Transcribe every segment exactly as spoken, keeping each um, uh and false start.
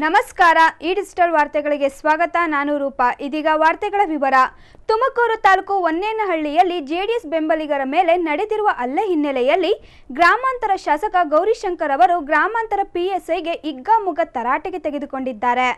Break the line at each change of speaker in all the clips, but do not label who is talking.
ನಮಸ್ಕಾರ ಈ ಡಿಜಿಟಲ್ ವಾರ್ತೆಗಳಿಗೆ ಸ್ವಾಗತ ನಾನು ರೂಪಾ ಇದೀಗ ವಾರ್ತೆಗಳ ವಿವರ ತುಮಕೂರು ತಾಲೂಕು ಹೊನ್ನೇನಹಳ್ಳಿಯಲ್ಲಿ ಜೆಡಿಎಸ್ ಬೆಂಬಲಿಗರ ಮೇಲೆ ನಡೆದಿರುವ ಹಲ್ಲೆ ಹಿನ್ನೆಲೆಯಲ್ಲಿ ಗ್ರಾಮಾಂತರ ಶಾಸಕ ಗೌರಿಶಂಕರ್ ಅವರು ಗ್ರಾಮಾಂತರ ಪಿಎಸ್ಐಗೆ ಹಿಗ್ಗಾಮುಗ್ಗಾ ತರಾಟೆಗೆ ತೆಗೆದುಕೊಂಡಿದ್ದಾರೆ।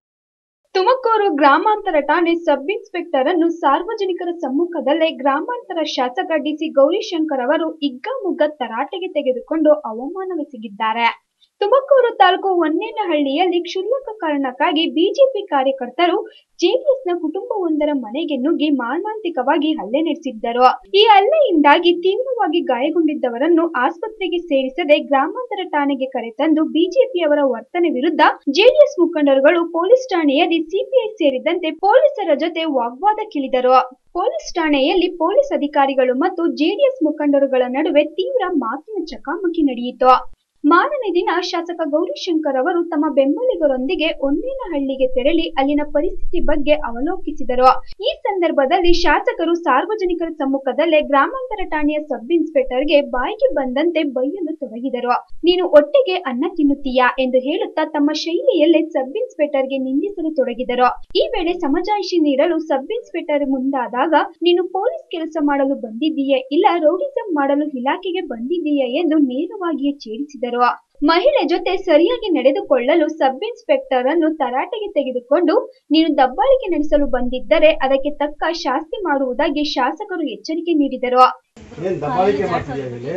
ತುಮಕೂರು ಗ್ರಾಮಾಂತರ ಠಾಣೆ ಸಬ್ ಇನ್ಸ್ಪೆಕ್ಟರ್ ಅನ್ನು ಸಾರ್ವಜನಿಕರ ಸಮ್ಮುಖದಲ್ಲೇ ಗ್ರಾಮಾಂತರ ಶಾಸಕ ಡಿಸಿ ಗೌರಿಶಂಕರ್ ಅವರು ಹಿಗ್ಗಾಮುಗ್ಗಾ ತರಾಟೆಗೆ ತೆಗೆದುಕೊಂಡು ಅವಮಾನವೆಸಗಿದ್ದಾರೆ। ತುಮಕೂರು ತಾಲೂಕು ಹೊನ್ನೇನಹಳ್ಳಿಯಲ್ಲಿ ಕ್ಷುಲ್ಲಕ ಕಾರಣಕ್ಕಾಗಿ ಬಿಜೆಪಿ ಕಾರ್ಯಕರ್ತರು ಜೆಡಿಎಸ್ನ ಕುಟುಂಬವೊಂದರ ಮನೆಗೆ ನುಗ್ಗಿ ಮಾರಣಾಂತಿಕವಾಗಿ ಹಲ್ಲೆ ನಡೆಸಿದ್ದರು। ಈ ಹಲ್ಲೆಯಿಂದಾಗಿ ತೀವ್ರವಾಗಿ ಗಾಯಗೊಂಡಿದ್ದವರನ್ನು ಆಸ್ಪತ್ರೆಗೆ ಸೇರಿಸದೆ ಗ್ರಾಮಾಂತರ ಠಾಣೆಗೆ ಕರೆತಂದು ಬಿಜೆಪಿಯವರ ವರ್ತನೆ ವಿರುದ್ಧ ಜೆಡಿಎಸ್ ಮುಖಂಡರುಗಳು ಪೊಲೀಸ್ ಠಾಣೆಯಲ್ಲಿ ಸಿಪಿಐ ಸೇರಿದಂತೆ ಪೊಲೀಸರ ಜೊತೆ ವಾಗ್ವಾದಕ್ಕಿಳಿದರು। ಪೊಲೀಸ್ ಠಾಣೆಯಲ್ಲಿ ಪೊಲೀಸ್ ಅಧಿಕಾರಿಗಳು ಮತ್ತು ಜೆಡಿಎಸ್ ಮುಖಂಡರುಗಳ ನಡುವೆ ತೀವ್ರ ಮಾತಿನ ಚಕಮಕಿ ನಡೆಯಿತು। ಮಾರನೇ ದಿನ ಶಾಸಕ ಗೌರಿಶಂಕರ್ ಅವರು ತಮ್ಮ ಬೆಂಬಲಿಗರೊಂದಿಗೆ ಹೊನ್ನೇನಹಳ್ಳಿಗೆ ತೆರಳಿ ಅಲ್ಲಿನ ಪರಿಸ್ಥಿತಿ ಬಗ್ಗೆ ಅವಲೋಕಿಸಿದರು। ಈ ಸಂದರ್ಭದಲ್ಲಿ ಶಾಸಕರು ಸಾರ್ವಜನಿಕರ ಸಮ್ಮುಖದಲ್ಲೇ ಗ್ರಾಮಾಂತರ ಠಾಣೆಯ ಸಬ್ ಇನ್ಸ್ಪೆಕ್ಟರ್ಗೆ ಬಾಯಿಗೆ ಬಂದಂತೆ ಬೈಯಲು ತೊಡಗಿದರು। ನೀನು ಹೊಟ್ಟೆಗೆ ಅನ್ನ ತಿನ್ನುತ್ತೀಯಾ ಎಂದು ಹೇಳುತ್ತಾ ತಮ್ಮ ಶೈಲಿಯಲ್ಲೇ ಸಬ್ ಇನ್ಸ್ಪೆಕ್ಟರ್ಗೆ ನಿಂದಿಸಲು ತೊಡಗಿದರು। ಈ ವೇಳೆ ಸಮಜಾಯಿಷಿ ನೀಡಲು ಸಬ್ ಇನ್ಸ್ಪೆಕ್ಟರ್ ಮುಂದಾದಾಗ ನೀನು ಪೊಲೀಸ್ ಕೆಲಸ ಮಾಡಲು ಬಂದಿದ್ದೀಯೇ ಇಲ್ಲ ರೌಡಿಸಂ ಮಾಡಲು ಇಲಾಖೆಗೆ ಬಂದಿದ್ದೀಯೇ ಎಂದು ನೇರವಾಗಿಯೇ ಛೇಡಿಸಿದರು। ಮಹಿಳೆ ಜೊತೆ ಸರಿಯಾಗಿ ನಡೆದುಕೊಳ್ಳಲು ಸಬ್ ಇನ್ಸ್ಪೆಕ್ಟರ್ ಅನ್ನು ತರಾಟೆಗೆ ತೆಗೆದುಕೊಂಡು ನೀನು ದಬ್ಬಾಳಿಕೆ ನಡೆಸಲು ಬಂದಿದ್ದರೆ ಅದಕ್ಕೆ ತಕ್ಕ ಶಾಸ್ತಿ ಮಾಡುವುದಾಗಿ ಶಾಸಕರು ಎಚ್ಚರಿಕೆ ನೀಡಿದರು।
ಏನ್ ದಬ್ಬಾಳಿಕೆ ಮಾಡ್ತಿದ್ಯಾ ಇಲ್ಲಿ?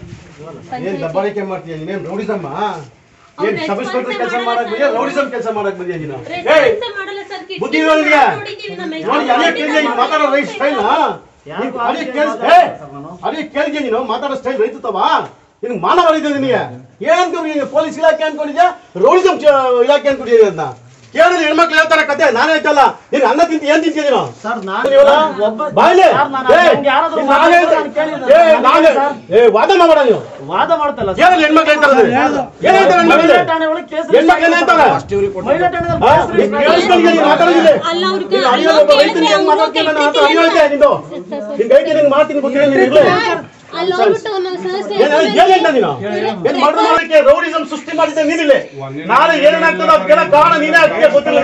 ಏನ್ ದಬ್ಬಾಳಿಕೆ ಮಾಡ್ತಿದ್ಯಾ ನೀನು? ರೌಡಿಸಮ್ ಏನ್ ಸಬ್ ಇನ್ಸ್ಪೆಕ್ಟರ್ ಕೆಲಸ ಮಾಡಕ್ ಬಂದಿಯಾ ರೌಡಿಸಮ್ ಕೆಲಸ ಮಾಡಕ್ ಬಂದಿಯಾ ನೀನು? ಏಯ್ ಬುದ್ಧಿ ಇರೋದಿಲ್ಲ ನೋಡಿ ಅದೇ ಕೇಳಿದ್ಯಾ ನೀನು ಮಾತಾಡೋ ರೈಟ್ ಸ್ಟೈಲ್ ಅದೇ ಕೇಳಿಸ್ ಏ ಅದೇ ಕೇಳಿದ್ಯಾ ನೀನು ಮಾತಾಡೋ ಸ್ಟೈಲ್ ರೈತವಾ ನಿನಗೆ ಮಾನವ ಇದೆ ನಿನಗೆ ಏನ್ ಅನ್ಕೊಂಡಿದ್ಯಾ ಪೊಲೀಸ್ ಇಲಾಖೆ ಅನ್ಕೊಂಡಿದ್ಯಾ ರೌಡಿಸಮ್ ಇಲಾಖೆ ಅನ್ಕೊಂಡಿದ್ಯಾ ಅದನ್ನ ಕೇಳಿದ್ರೆ ಹೆಣ್ಮಕ್ಳು ಹೇಳ್ತಾರ ಕತೆ ನಾನೇ ಹೇಳ್ತಲ್ಲ ನೀನು ಅನ್ನ ತಿಂತ ಏನ್ ತಿಂತೀಯ ನೀನು ವಾದ ಮಾಡ ನೀವು
ವಾದ ಮಾಡ್ತಲ್ಲ
ಕೇಳಿದ್ರೆ ಹೆಣ್ಮಕ್ಳು ಹೇಳ್ತಾರೆ ಏನ್ ಹೇಳ್ತಾರೆ ಹೆಣ್ಮಕ್ಳು ಏನ್ ಹೇಳ್ತಾರೆ ಮಾತಾಡೋದಿಲ್ಲ ನಿಂದು ನಿನ್ ಕೈಗೆ ನಿಂಗೆ ಮಾಡ್ತೀನಿ ಗೊತ್ತಿಲ್ಲ ರೌಡಿಸಂ ಸೃಷ್ಟಿ ಮಾಡಿದ್ದೆ ನೀನಿಲ್ಲ ನಾಳೆ ಏನಾಗ್ತದೆ ಅದಕ್ಕೆಲ್ಲ ಕಾರಣ ನೀನೇ ಆಗ್ತೀಯ ಗೊತ್ತಿಲ್ಲ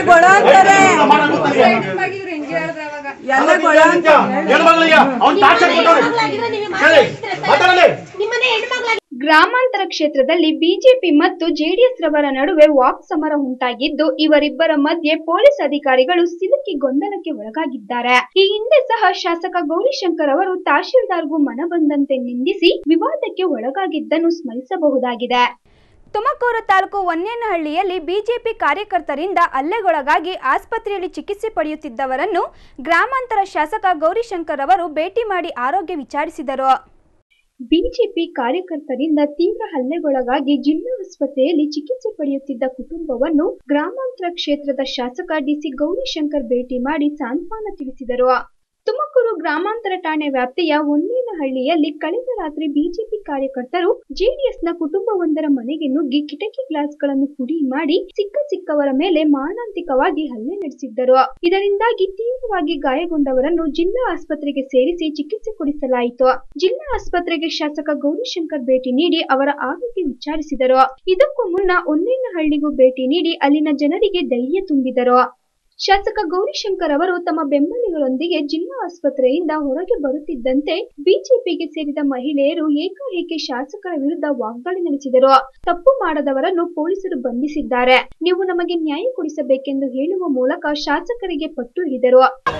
ಗ್ರಾಮಾಂತರ ಕ್ಷೇತ್ರದಲ್ಲಿ ಬಿಜೆಪಿ ಮತ್ತು ಜೆಡಿಎಸ್ ರವರ ನಡುವೆ ವಾಕ್ ಸಮರ ಉಂಟಾಗಿದ್ದು ಇವರಿಬ್ಬರ ಮಧ್ಯೆ ಪೊಲೀಸ್ ಅಧಿಕಾರಿಗಳು ಸಿಲುಕಿ ಗೊಂದಲಕ್ಕೆ ಒಳಗಾಗಿದ್ದಾರೆ। ಈ ಹಿಂದೆ ಸಹ ಶಾಸಕ ಗೌರಿಶಂಕರ್ ಅವರು ತಹಶೀಲ್ದಾರ್ಗೂ ಮನಬಂದಂತೆ ನಿಂದಿಸಿ ವಿವಾದಕ್ಕೆ ಒಳಗಾಗಿದ್ದನ್ನು ಸ್ಮರಿಸಬಹುದಾಗಿದೆ। ತುಮಕೂರು ತಾಲೂಕು ಹೊನ್ನೇನಹಳ್ಳಿಯಲ್ಲಿ ಬಿಜೆಪಿ ಕಾರ್ಯಕರ್ತರಿಂದ ಹಲ್ಲೆಗೊಳಗಾಗಿ ಆಸ್ಪತ್ರೆಯಲ್ಲಿ ಚಿಕಿತ್ಸೆ ಪಡೆಯುತ್ತಿದ್ದವರನ್ನು ಗ್ರಾಮಾಂತರ ಶಾಸಕ ಗೌರಿಶಂಕರ್ ಅವರು ಭೇಟಿ ಮಾಡಿ ಆರೋಗ್ಯ ವಿಚಾರಿಸಿದರು। ಬಿಜೆಪಿ ಕಾರ್ಯಕರ್ತರಿಂದ ತೀವ್ರ ಹಲ್ಲೆಗೊಳಗಾಗಿ ಜಿಲ್ಲಾ ಆಸ್ಪತ್ರೆಯಲ್ಲಿ ಚಿಕಿತ್ಸೆ ಪಡೆಯುತ್ತಿದ್ದ ಕುಟುಂಬವನ್ನು ಗ್ರಾಮಾಂತರ ಕ್ಷೇತ್ರದ ಶಾಸಕ ಡಿಸಿ ಗೌರಿಶಂಕರ್ ಭೇಟಿ ಮಾಡಿ ಸಾಂತ್ವನ ತಿಳಿಸಿದರು। ತುಮಕೂರು ಗ್ರಾಮಾಂತರ ಠಾಣೆ ವ್ಯಾಪ್ತಿಯ ಹೊನ್ನೇನಹಳ್ಳಿಯಲ್ಲಿ ಕಳೆದ ರಾತ್ರಿ ಬಿಜೆಪಿ ಕಾರ್ಯಕರ್ತರು ಜೆಡಿಎಸ್ನ ಕುಟುಂಬವೊಂದರ ಮನೆಗೆ ನುಗ್ಗಿ ಕಿಟಕಿ ಗ್ಲಾಸ್ಗಳನ್ನು ಪುಡಿ ಮಾಡಿ ಸಿಕ್ಕ ಸಿಕ್ಕವರ ಮೇಲೆ ಮಾರಣಾಂತಿಕವಾಗಿ ಹಲ್ಲೆ ನಡೆಸಿದ್ದರು। ಇದರಿಂದಾಗಿ ತೀವ್ರವಾಗಿ ಗಾಯಗೊಂಡವರನ್ನು ಜಿಲ್ಲಾ ಆಸ್ಪತ್ರೆಗೆ ಸೇರಿಸಿ ಚಿಕಿತ್ಸೆ ಕೊಡಿಸಲಾಯಿತು। ಜಿಲ್ಲಾ ಆಸ್ಪತ್ರೆಗೆ ಶಾಸಕ ಗೌರಿಶಂಕರ್ ಭೇಟಿ ನೀಡಿ ಅವರ ಆರೋಗ್ಯ ವಿಚಾರಿಸಿದರು। ಇದಕ್ಕೂ ಮುನ್ನ ಹೊನ್ನೇನಹಳ್ಳಿಗೂ ಭೇಟಿ ನೀಡಿ ಅಲ್ಲಿನ ಜನರಿಗೆ ಧೈರ್ಯ ತುಂಬಿದರು। ಶಾಸಕ ಗೌರಿಶಂಕರ್ ಅವರು ತಮ್ಮ ಬೆಂಬಲಿಗರೊಂದಿಗೆ ಜಿಲ್ಲಾ ಆಸ್ಪತ್ರೆಯಿಂದ ಹೊರಗೆ ಬರುತ್ತಿದ್ದಂತೆ ಬಿಜೆಪಿಗೆ ಸೇರಿದ ಮಹಿಳೆಯರು ಏಕಾಏಕಿ ಶಾಸಕರ ವಿರುದ್ಧ ವಾಗ್ದಾಳಿ ನಡೆಸಿದರು। ತಪ್ಪು ಮಾಡದವರನ್ನು ಪೊಲೀಸರು ಬಂಧಿಸಿದ್ದಾರೆ, ನೀವು ನಮಗೆ ನ್ಯಾಯ ಕೊಡಿಸಬೇಕೆಂದು ಹೇಳುವ ಮೂಲಕ ಶಾಸಕರಿಗೆ ಪಟ್ಟು ಹಿಡಿದರು।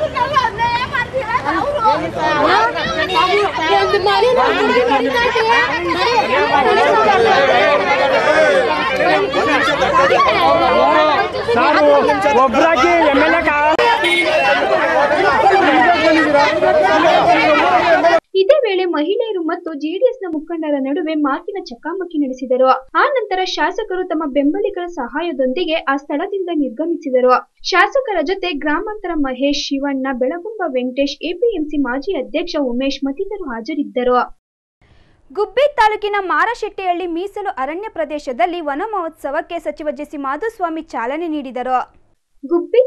ಇದೇ ವೇಳೆ ಮಹಿಳೆಯರು ಮತ್ತು ಜೆಡಿಎಸ್ನ ಮುಖಂಡರ ನಡುವೆ ಮಾತಿನ ಚಕಮಕಿ ನಡೆಸಿದರು। ಆ ನಂತರ ಶಾಸಕರು ತಮ್ಮ ಬೆಂಬಲಿಗರ ಸಹಾಯದೊಂದಿಗೆ ಆ ಸ್ಥಳದಿಂದ ನಿರ್ಗಮಿಸಿದರು। ಶಾಸಕರ ಜೊತೆ ಗ್ರಾಮಾಂತರ ಮಹೇಶ್, ಶಿವಣ್ಣ, ಬೆಳಗುಂಬ ವೆಂಕಟೇಶ್, ಎಪಿಎಂಸಿ ಮಾಜಿ ಅಧ್ಯಕ್ಷ ಉಮೇಶ್ ಮತ್ತಿತರರು ಹಾಜರಿದ್ದರು। ಗುಬ್ಬಿ ತಾಲೂಕಿನ ಮಾರಶೆಟ್ಟಿಹಳ್ಳಿ ಮೀಸಲು ಅರಣ್ಯ ಪ್ರದೇಶದಲ್ಲಿ ವನ ಮಹೋತ್ಸವಕ್ಕೆ ಸಚಿವ ಜೆಸಿ ಮಾಧುಸ್ವಾಮಿ ಚಾಲನೆ ನೀಡಿದರು। ಗುಬ್ಬಿ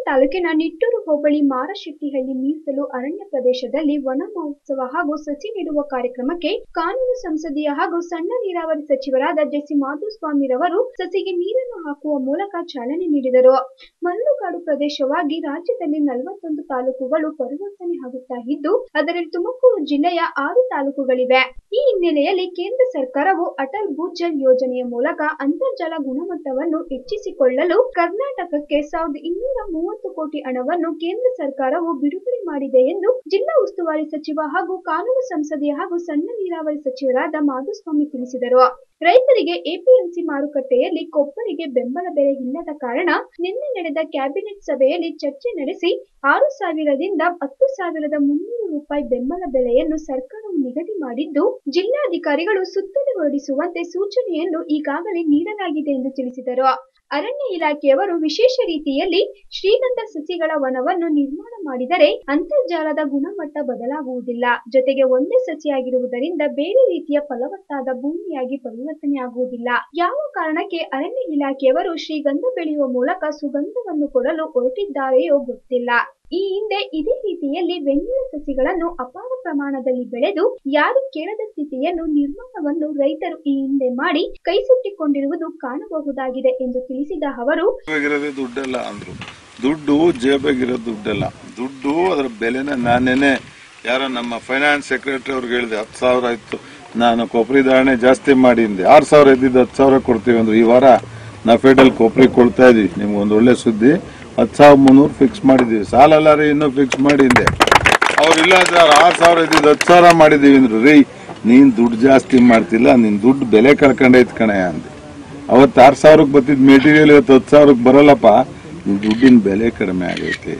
ತಾಲೂಕಿನ ನಿಟ್ಟೂರು ಹೋಬಳಿ ಮಾರಶೆಟ್ಟಿಹಳ್ಳಿ ಮೀಸಲು ಅರಣ್ಯ ಪ್ರದೇಶದಲ್ಲಿ ವನ ಮಹೋತ್ಸವ ಹಾಗೂ ಸಸಿ ನೆಡುವ ಕಾರ್ಯಕ್ರಮಕ್ಕೆ ಕಾನೂನು ಸಂಸದೀಯ ಹಾಗೂ ಸಣ್ಣ ನೀರಾವರಿ ಸಚಿವರಾದ ಜೆಸಿ ಮಾಧುಸ್ವಾಮಿರವರು ಸಸಿಗೆ ನೀರನ್ನು ಹಾಕುವ ಮೂಲಕ ಚಾಲನೆ ನೀಡಿದರು. ಮರಳುಗಾಡು ಪ್ರದೇಶವಾಗಿ ರಾಜ್ಯದಲ್ಲಿ ನಲವತ್ತೊಂದು ತಾಲೂಕುಗಳು ಪರಿವರ್ತನೆ ಆಗುತ್ತಾ ಇದ್ದು, ಅದರಲ್ಲಿ ತುಮಕೂರು ಜಿಲ್ಲೆಯ ಆರು ತಾಲೂಕುಗಳಿವೆ. ಈ ಹಿನ್ನೆಲೆಯಲ್ಲಿ ಕೇಂದ್ರ ಸರ್ಕಾರವು ಅಟಲ್ ಭೂಜಲ್ ಯೋಜನೆಯ ಮೂಲಕ ಅಂತರ್ಜಲ ಗುಣಮಟ್ಟವನ್ನು ಹೆಚ್ಚಿಸಿಕೊಳ್ಳಲು ಕರ್ನಾಟಕಕ್ಕೆ ಸಾವಿರದ ಇನ್ನೂರ ಮೂವತ್ತು ಕೋಟಿ ಹಣವನ್ನು ಕೇಂದ್ರ ಸರ್ಕಾರವು ಬಿಡುಗಡೆ ಮಾಡಿದೆ ಎಂದು ಜಿಲ್ಲಾ ಉಸ್ತುವಾರಿ ಸಚಿವ ಹಾಗೂ ಕಾನೂನು ಸಂಸದೀಯ ಹಾಗೂ ಸಣ್ಣ ನೀರಾವರಿ ಸಚಿವರಾದ ಮಾಧುಸ್ವಾಮಿ ತಿಳಿಸಿದರು. ರೈತರಿಗೆ ಎಪಿಎಂಸಿ ಮಾರುಕಟ್ಟೆಯಲ್ಲಿ ಕೊಬ್ಬರಿಗೆ ಬೆಂಬಲ ಬೆಲೆ ಇಲ್ಲದ ಕಾರಣ ನಿನ್ನೆ ನಡೆದ ಕ್ಯಾಬಿನೆಟ್ ಸಭೆಯಲ್ಲಿ ಚರ್ಚೆ ನಡೆಸಿ ಆರು ಸಾವಿರದಿಂದ ಹತ್ತು ಸಾವಿರದ ಮುನ್ನೂರು ರೂಪಾಯಿ ಬೆಂಬಲ ಬೆಲೆಯನ್ನು ಸರ್ಕಾರವು ನಿಗದಿ ಮಾಡಿದ್ದು, ಜಿಲ್ಲಾಧಿಕಾರಿಗಳು ಸುತ್ತೋಲೆ ಹೊರಡಿಸುವಂತೆ ಸೂಚನೆಯನ್ನು ಈಗಾಗಲೇ ನೀಡಲಾಗಿದೆ ಎಂದು ತಿಳಿಸಿದರು. ಅರಣ್ಯ ಇಲಾಖೆಯವರು ವಿಶೇಷ ರೀತಿಯಲ್ಲಿ ಶ್ರೀಗಂಧ ಸಸಿಗಳ ವನವನ್ನು ನಿರ್ಮಾಣ ಮಾಡಿದರೆ ಅಂತರ್ಜಲದ ಗುಣಮಟ್ಟ ಬದಲಾಗುವುದಿಲ್ಲ. ಜೊತೆಗೆ ಒಂದೇ ಸಸಿಯಾಗಿರುವುದರಿಂದ ಬೇರೆ ರೀತಿಯ ಫಲವತ್ತಾದ ಭೂಮಿಯಾಗಿ ಪರಿವರ್ತನೆ ಆಗುವುದಿಲ್ಲ. ಯಾವ ಕಾರಣಕ್ಕೆ ಅರಣ್ಯ ಇಲಾಖೆಯವರು ಶ್ರೀಗಂಧ ಬೆಳೆಯುವ ಮೂಲಕ ಸುಗಂಧವನ್ನು ಕೊಡಲು ಹೊರಟಿದ್ದಾರೆಯೋ ಗೊತ್ತಿಲ್ಲ. ಈ ಹಿಂದೆ ಇದೇ ರೀತಿಯಲ್ಲಿ ವೆನಿಲಾ ಸಸಿಗಳನ್ನು ಅಪಾರ ಪ್ರಮಾಣದಲ್ಲಿ ಬೆಳೆದು ಯಾರು ಕೇಳದ ಸ್ಥಿತಿಯನ್ನು ನಿರ್ಮಾಣವನ್ನು ರೈತರು ಈ ಹಿಂದೆ ಮಾಡಿ ಕೈ ಸುಟ್ಟಿಕೊಂಡಿರುವುದು ಕಾಣಬಹುದಾಗಿದೆ ಎಂದು ತಿಳಿಸಿದ ಅವರು,
ದುಡ್ಡೆಲ್ಲ ಅಂದ್ರು ದುಡ್ಡು ಜೇಬಾಗಿರೋ ದುಡ್ಡೆಲ್ಲ ದುಡ್ಡು ಅದರ ಬೆಲೆನ ನಾನೇನೆ ಯಾರೋ ನಮ್ಮ ಫೈನಾನ್ಸ್ ಸೆಕ್ರೆಟರಿ ಅವ್ರಿಗೆ ಹೇಳಿದೆ, ಹತ್ತು ಸಾವಿರ ಇತ್ತು, ನಾನು ಕೊಬ್ಬರಿ ಧಾರಣೆ ಜಾಸ್ತಿ ಮಾಡಿದ್ದೆ, ಆರು ಸಾವಿರ ಇದ್ದಿದ್ದು ಹತ್ತು ಸಾವಿರ ಕೊಡ್ತೀವಿ ಅಂದ್ರೆ ಈ ವಾರ ನಫೆಡಲ್ ಕೊಬ್ಬರಿ ಕೊಡ್ತಾ ಇದೀವಿ. ನಿಮ್ಗೆ ಒಂದು ಒಳ್ಳೆ ಸುದ್ದಿ, ಹತ್ತು ಸಾವಿರ ಮುನ್ನೂರು ಫಿಕ್ಸ್ ಮಾಡಿದೀವಿ. ಸಾಲಲ್ಲಾರಿ ಇನ್ನೂ ಫಿಕ್ಸ್ ಮಾಡಿದ್ದೆ, ಅವ್ರಿಲ್ಲ ಸರ್ ಆರು ಸಾವಿರ ಇದ್ದಿದ್ದು ಹತ್ತು ಸಾವಿರ ಮಾಡಿದೀವಿ ಅಂದ್ರು. ರೀ ನೀನ್ ದುಡ್ಡು ಜಾಸ್ತಿ ಮಾಡ್ತಿಲ್ಲ, ನಿನ್ ದುಡ್ಡು ಬೆಲೆ ಕಳ್ಕೊಂಡೈತ್ ಕಣಯ್ಯ ಅಂದೆ. ಅವತ್ತು ಆರು ಸಾವಿರಕ್ಕೆ ಬರ್ತಿದ್ ಮೆಟೀರಿಯಲ್ ಇವತ್ತು ಹತ್ತು ಸಾವಿರಕ್ಕೆ ಬರಲ್ಲಪ್ಪ, ನಿನ್ ದುಡ್ಡಿನ ಬೆಲೆ ಕಡಿಮೆ ಆಗೈತೆ.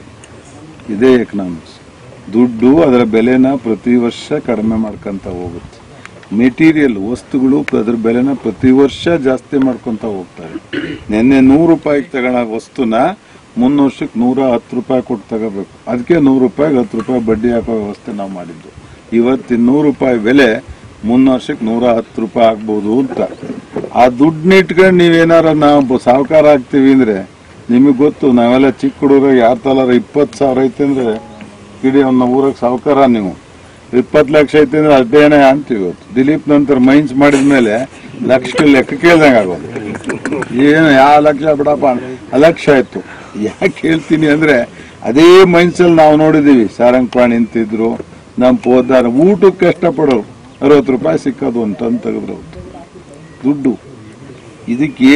ಇದೇ ಎಕನಾಮಿಕ್ಸ್. ದುಡ್ಡು ಅದರ ಬೆಲೆನ ಪ್ರತಿ ವರ್ಷ ಕಡಿಮೆ ಮಾಡ್ಕೊಂತ ಹೋಗುತ್ತೆ. ಮೆಟೀರಿಯಲ್ ವಸ್ತುಗಳು ಅದ್ರ ಬೆಲೆನ ಪ್ರತಿ ವರ್ಷ ಜಾಸ್ತಿ ಮಾಡ್ಕೊಂತ ಹೋಗ್ತಾರೆ. ನಿನ್ನೆ ನೂರು ರೂಪಾಯಿಗೆ ತಗೊಳ್ಳೋ ವಸ್ತುನ ಮುನ್ನೂರು ವರ್ಷಕ್ಕೆ ನೂರ ಹತ್ತು ರೂಪಾಯಿ ಕೊಟ್ಟು ತಗೋಬೇಕು. ಅದಕ್ಕೆ ನೂರು ರೂಪಾಯಿಗೆ ಹತ್ತು ರೂಪಾಯಿ ಬಡ್ಡಿ ಹಾಕೋ ವ್ಯವಸ್ಥೆ ನಾವು ಮಾಡಿದ್ದು. ಇವತ್ತಿನ ನೂರು ರೂಪಾಯಿ ಬೆಲೆ ಮುನ್ನೂರು ವರ್ಷಕ್ಕೆ ನೂರ ಹತ್ತು ರೂಪಾಯಿ ಆಗ್ಬೋದು ಅಂತ. ಆ ದುಡ್ಡನ್ನ ಇಟ್ಕೊಂಡು ನೀವೇನಾರ ನಾವು ಸಾಹುಕಾರ ಆಗ್ತೀವಿ ಅಂದ್ರೆ ನಿಮಗೆ ಗೊತ್ತು, ನಾವೆಲ್ಲ ಚಿಕ್ಕ ಹುಡುಗರಾಗ ಯಾರ ತಲಾರ ಇಪ್ಪತ್ತು ಸಾವಿರ ಐತೆ ಅಂದ್ರೆ ಇಡೀ ನಮ್ಮ ಊರಾಗ ಸಾಹುಕಾರ. ನೀವು ಇಪ್ಪತ್ತು ಲಕ್ಷ ಐತೆ ಅಂದ್ರೆ ಅದೇನೇ ಅಂತೀವಿ. ಇವತ್ತು ದಿಲೀಪ್ ನಂತರ ಮೈನ್ಸ್ ಮಾಡಿದ್ಮೇಲೆ ಲಕ್ಷ ಲೆಕ್ಕ ಕೇಳ್ದಂಗೆ ಆಗೋದು. ಏನು ಯಾವ ಲಕ್ಷ ಬಿಡಪ್ಪ, ಲಕ್ಷ ಆಯ್ತು. ಯಾಕೆ ಹೇಳ್ತೀನಿ ಅಂದ್ರೆ ಅದೇ ಮೈನ್ಸಲ್ಲಿ ನಾವು ನೋಡಿದೀವಿ. ಸಾರಂಗಪಾಣಿ ನಿಂತಿದ್ರು, ನಮ್ಮ ಪೋದಾರ ಊಟಕ್ಕೆ ಕಷ್ಟಪಡೋರು, ಅರವತ್ತು ರೂಪಾಯಿ ಸಿಕ್ಕೋದು ಅಂತ ತೆಗೆದ್ರು ದುಡ್ಡು. ಇದಕ್ಕೆ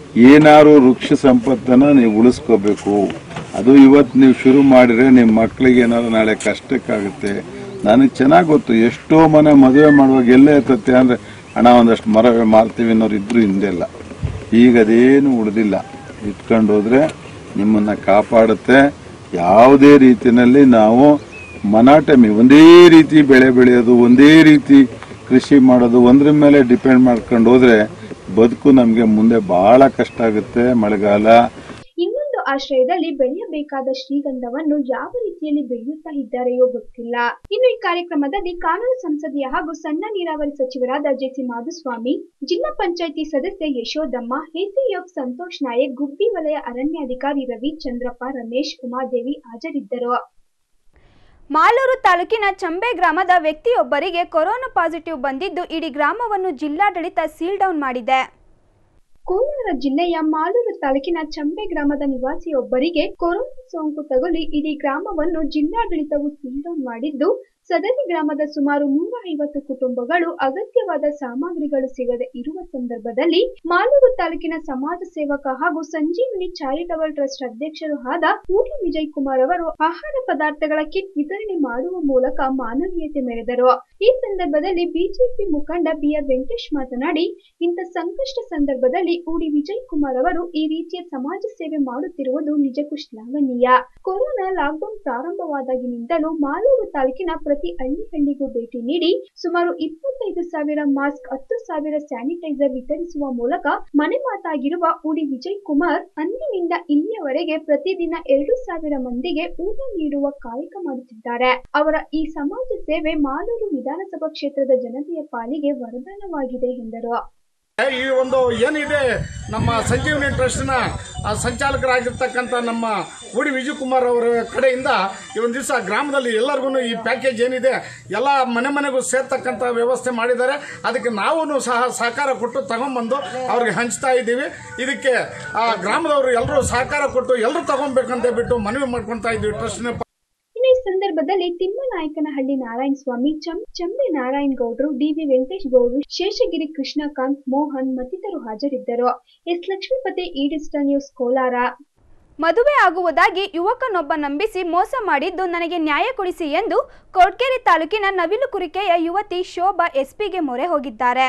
ಏನಾರು ವೃಕ್ಷ ಸಂಪತ್ತನ್ನ ನೀವು ಉಳಿಸ್ಕೋಬೇಕು. ಅದು ಇವತ್ತು ನೀವು ಶುರು ಮಾಡಿದ್ರೆ ನಿಮ್ಮ ಮಕ್ಕಳಿಗೆ ಏನಾದ್ರು ನಾಳೆ ಕಷ್ಟಕ್ಕಾಗುತ್ತೆ. ನನಗೆ ಚೆನ್ನಾಗಿ ಗೊತ್ತು, ಎಷ್ಟೋ ಮನೆ ಮದುವೆ ಮಾಡುವಾಗ ಎಲ್ಲೇ ಇರ್ತತೆ ಅಂದ್ರೆ ಹಣ ಒಂದಷ್ಟು ಮರವೇ ಮಾರ್ತೀವಿ ಅನ್ನೋರು ಇದ್ರು ಹಿಂದೆಲ್ಲ. ಈಗ ಅದೇನು ಉಳಿದಿಲ್ಲ. ಇಟ್ಕೊಂಡು ಹೋದ್ರೆ ನಿಮ್ಮನ್ನ ಕಾಪಾಡುತ್ತೆ. ಯಾವುದೇ ರೀತಿಯಲ್ಲಿ ನಾವು ಮನಾಟಮಿ ಒಂದೇ ರೀತಿ ಬೆಳೆ ಬೆಳೆಯೋದು, ಒಂದೇ ರೀತಿ ಕೃಷಿ ಮಾಡೋದು, ಒಂದ್ರ ಮೇಲೆ ಡಿಪೆಂಡ್ ಮಾಡ್ಕೊಂಡು ಹೋದ್ರೆ ಬದುಕು ನಮ್ಗೆ ಮುಂದೆ ಬಹಳ ಕಷ್ಟ ಆಗುತ್ತೆ. ಮಳೆಗಾಲ
ಇನ್ನೊಂದು ಆಶ್ರಯದಲ್ಲಿ ಬೆಳೆಯಬೇಕಾದ ಶ್ರೀಗಂಧವನ್ನು ಯಾವ ರೀತಿಯಲ್ಲಿ ಬೆಳೆಯುತ್ತಾ ಇದ್ದಾರೆಯೋ ಗೊತ್ತಿಲ್ಲ. ಇನ್ನು ಈ ಕಾರ್ಯಕ್ರಮದಲ್ಲಿ ಕಾನೂನು ಸಂಸದೀಯ ಹಾಗೂ ಸಣ್ಣ ನೀರಾವರಿ ಸಚಿವರಾದ ಜೆಸಿ ಮಾಧುಸ್ವಾಮಿ, ಜಿಲ್ಲಾ ಪಂಚಾಯಿತಿ ಸದಸ್ಯೆ ಯಶೋದಮ್ಮ, ಎಸಿಎಫ್ ಸಂತೋಷ್ ನಾಯಕ್, ಗುಬ್ಬಿ ವಲಯ ಅರಣ್ಯಾಧಿಕಾರಿ ರವಿ ಚಂದ್ರಪ್ಪ, ರಮೇಶ್, ಉಮಾದೇವಿ ಹಾಜರಿದ್ದರು. ಮಾಲೂರು ತಾಲೂಕಿನ ಚಂಬೆ ಗ್ರಾಮದ ವ್ಯಕ್ತಿಯೊಬ್ಬರಿಗೆ ಕೊರೋನಾ ಪಾಸಿಟಿವ್ ಬಂದಿದ್ದು ಇಡೀ ಗ್ರಾಮವನ್ನು ಜಿಲ್ಲಾಡಳಿತ ಸೀಲ್ ಡೌನ್ ಮಾಡಿದೆ. ಕೋಲಾರ ಜಿಲ್ಲೆಯ ಮಾಲೂರು ತಾಲೂಕಿನ ಚಂಬೆ ಗ್ರಾಮದ ನಿವಾಸಿಯೊಬ್ಬರಿಗೆ ಕೊರೋನಾ ಸೋಂಕು ತಗುಲಿ ಇಡೀ ಗ್ರಾಮವನ್ನು ಜಿಲ್ಲಾಡಳಿತವು ಸೀಲ್ ಡೌನ್ ಮಾಡಿದ್ದು, ಸದರಿ ಗ್ರಾಮದ ಸುಮಾರು ನೂರ ಐವತ್ತು ಕುಟುಂಬಗಳು ಅಗತ್ಯವಾದ ಸಾಮಗ್ರಿಗಳು ಸಿಗದೆ ಇರುವ ಸಂದರ್ಭದಲ್ಲಿ ಮಾಲೂರು ತಾಲೂಕಿನ ಸಮಾಜ ಸೇವಕ ಹಾಗೂ ಸಂಜೀವಿನಿ ಚಾರಿಟಬಲ್ ಟ್ರಸ್ಟ್ ಅಧ್ಯಕ್ಷರು ಆದ ಊಟಿ ವಿಜಯ್ ಕುಮಾರ್ ಅವರು ಆಹಾರ ಪದಾರ್ಥಗಳ ಕಿಟ್ ವಿತರಣೆ ಮಾಡುವ ಮೂಲಕ ಮಾನವೀಯತೆ ಮೆರೆದರು. ಈ ಸಂದರ್ಭದಲ್ಲಿ ಬಿಜೆಪಿ ಮುಖಂಡ ಬಿಆರ್ ವೆಂಕಟೇಶ್ ಮಾತನಾಡಿ, ಇಂಥ ಸಂಕಷ್ಟ ಸಂದರ್ಭದಲ್ಲಿ ಊಡಿ ವಿಜಯ್ ಕುಮಾರ್ ಅವರು ಈ ರೀತಿಯ ಸಮಾಜ ಸೇವೆ ಮಾಡುತ್ತಿರುವುದು ನಿಜಕ್ಕೂ ಶ್ಲಾಘನೀಯ. ಕೊರೋನಾ ಲಾಕ್ಡೌನ್ ಪ್ರಾರಂಭವಾದಾಗಿನಿಂದಲೂ ಮಾಲೂರು ತಾಲೂಕಿನ ಪ್ರತಿ ಹಳ್ಳಿ ಹಳ್ಳಿಗೂ ಭೇಟಿ ನೀಡಿ ಸುಮಾರು ಇಪ್ಪತ್ತೈದು ಸಾವಿರ ಮಾಸ್ಕ್, ಹತ್ತು ಸಾವಿರ ಸ್ಯಾನಿಟೈಸರ್ ವಿತರಿಸುವ ಮೂಲಕ ಮನೆ ಮಾತಾಗಿರುವ ಊಡಿ ವಿಜಯ್ ಕುಮಾರ್ ಅಂದಿನಿಂದ ಇಲ್ಲಿಯವರೆಗೆ ಪ್ರತಿದಿನ ಎರಡು ಸಾವಿರ ಮಂದಿಗೆ ಊಟ ನೀಡುವ ಕಾಯಕ ಮಾಡುತ್ತಿದ್ದಾರೆ. ಅವರ ಈ ಸಮಾಜ ಸೇವೆ ಮಾಲೂರು ವಿಧಾನಸಭಾ ಕ್ಷೇತ್ರದ ಜನತೆಯ ಪಾಲಿಗೆ ವರದಾನವಾಗಿದೆ ಎಂದರು.
ಈ ಒಂದು ಏನಿದೆ ನಮ್ಮ ಸಂಜೀವನಿ ಟ್ರಸ್ಟ್ನ ಸಂಚಾಲಕರಾಗಿರ್ತಕ್ಕಂಥ ನಮ್ಮ ಉಡಿ ವಿಜಯಕುಮಾರ್ ಅವರ ಕಡೆಯಿಂದ ಈ ಒಂದು ದಿವಸ ಗ್ರಾಮದಲ್ಲಿ ಎಲ್ಲರಿಗೂ ಈ ಪ್ಯಾಕೇಜ್ ಏನಿದೆ ಎಲ್ಲ ಮನೆ ಮನೆಗೂ ಸೇರ್ತಕ್ಕಂಥ ವ್ಯವಸ್ಥೆ ಮಾಡಿದ್ದಾರೆ. ಅದಕ್ಕೆ ನಾವು ಸಹ ಸಹಕಾರ ಕೊಟ್ಟು ತಗೊಂಡ್ಬಂದು ಅವ್ರಿಗೆ ಹಂಚ್ತಾ ಇದ್ದೀವಿ. ಇದಕ್ಕೆ ಆ ಗ್ರಾಮದವರು ಎಲ್ಲರೂ ಸಹಕಾರ ಕೊಟ್ಟು ಎಲ್ಲರೂ ತಗೊಬೇಕಂತ ಬಿಟ್ಟು ಮನವಿ ಮಾಡ್ಕೊತಾ ಇದ್ದೀವಿ ಟ್ರಸ್ಟ್ನ.
ಈ ಸಂದರ್ಭದಲ್ಲಿ ತಿಮ್ಮನಾಯಕನಹಳ್ಳಿ ನಾರಾಯಣ ಸ್ವಾಮಿ, ಚಂಬೆ ನಾರಾಯಣ ಗೌಡ್ರು, ಡಿವಿ ವೆಂಕಟೇಶ್ ಗೌಡ್ರು, ಶೇಷಗಿರಿ ಕೃಷ್ಣಕಾಂತ್, ಮೋಹನ್ ಮತ್ತಿತರರು ಹಾಜರಿದ್ದರು. ಎಸ್ ಲಕ್ಷ್ಮೀಪತಿ, ಈ ಡಿಜಿಟಲ್ ನ್ಯೂಸ್, ಕೋಲಾರ. ಮದುವೆ ಆಗುವುದಾಗಿ ಯುವಕನೊಬ್ಬ ನಂಬಿಸಿ ಮೋಸ ಮಾಡಿದ್ದು ನನಗೆ ನ್ಯಾಯ ಕೊಡಿಸಿ ಎಂದು ಕೊರ್ಟಗೆರೆ ತಾಲೂಕಿನ ನವಿಲುಕುರಿಕೆಯ ಯುವತಿ ಶೋಭಾ ಎಸ್ಪಿಗೆ ಮೊರೆ ಹೋಗಿದ್ದಾರೆ.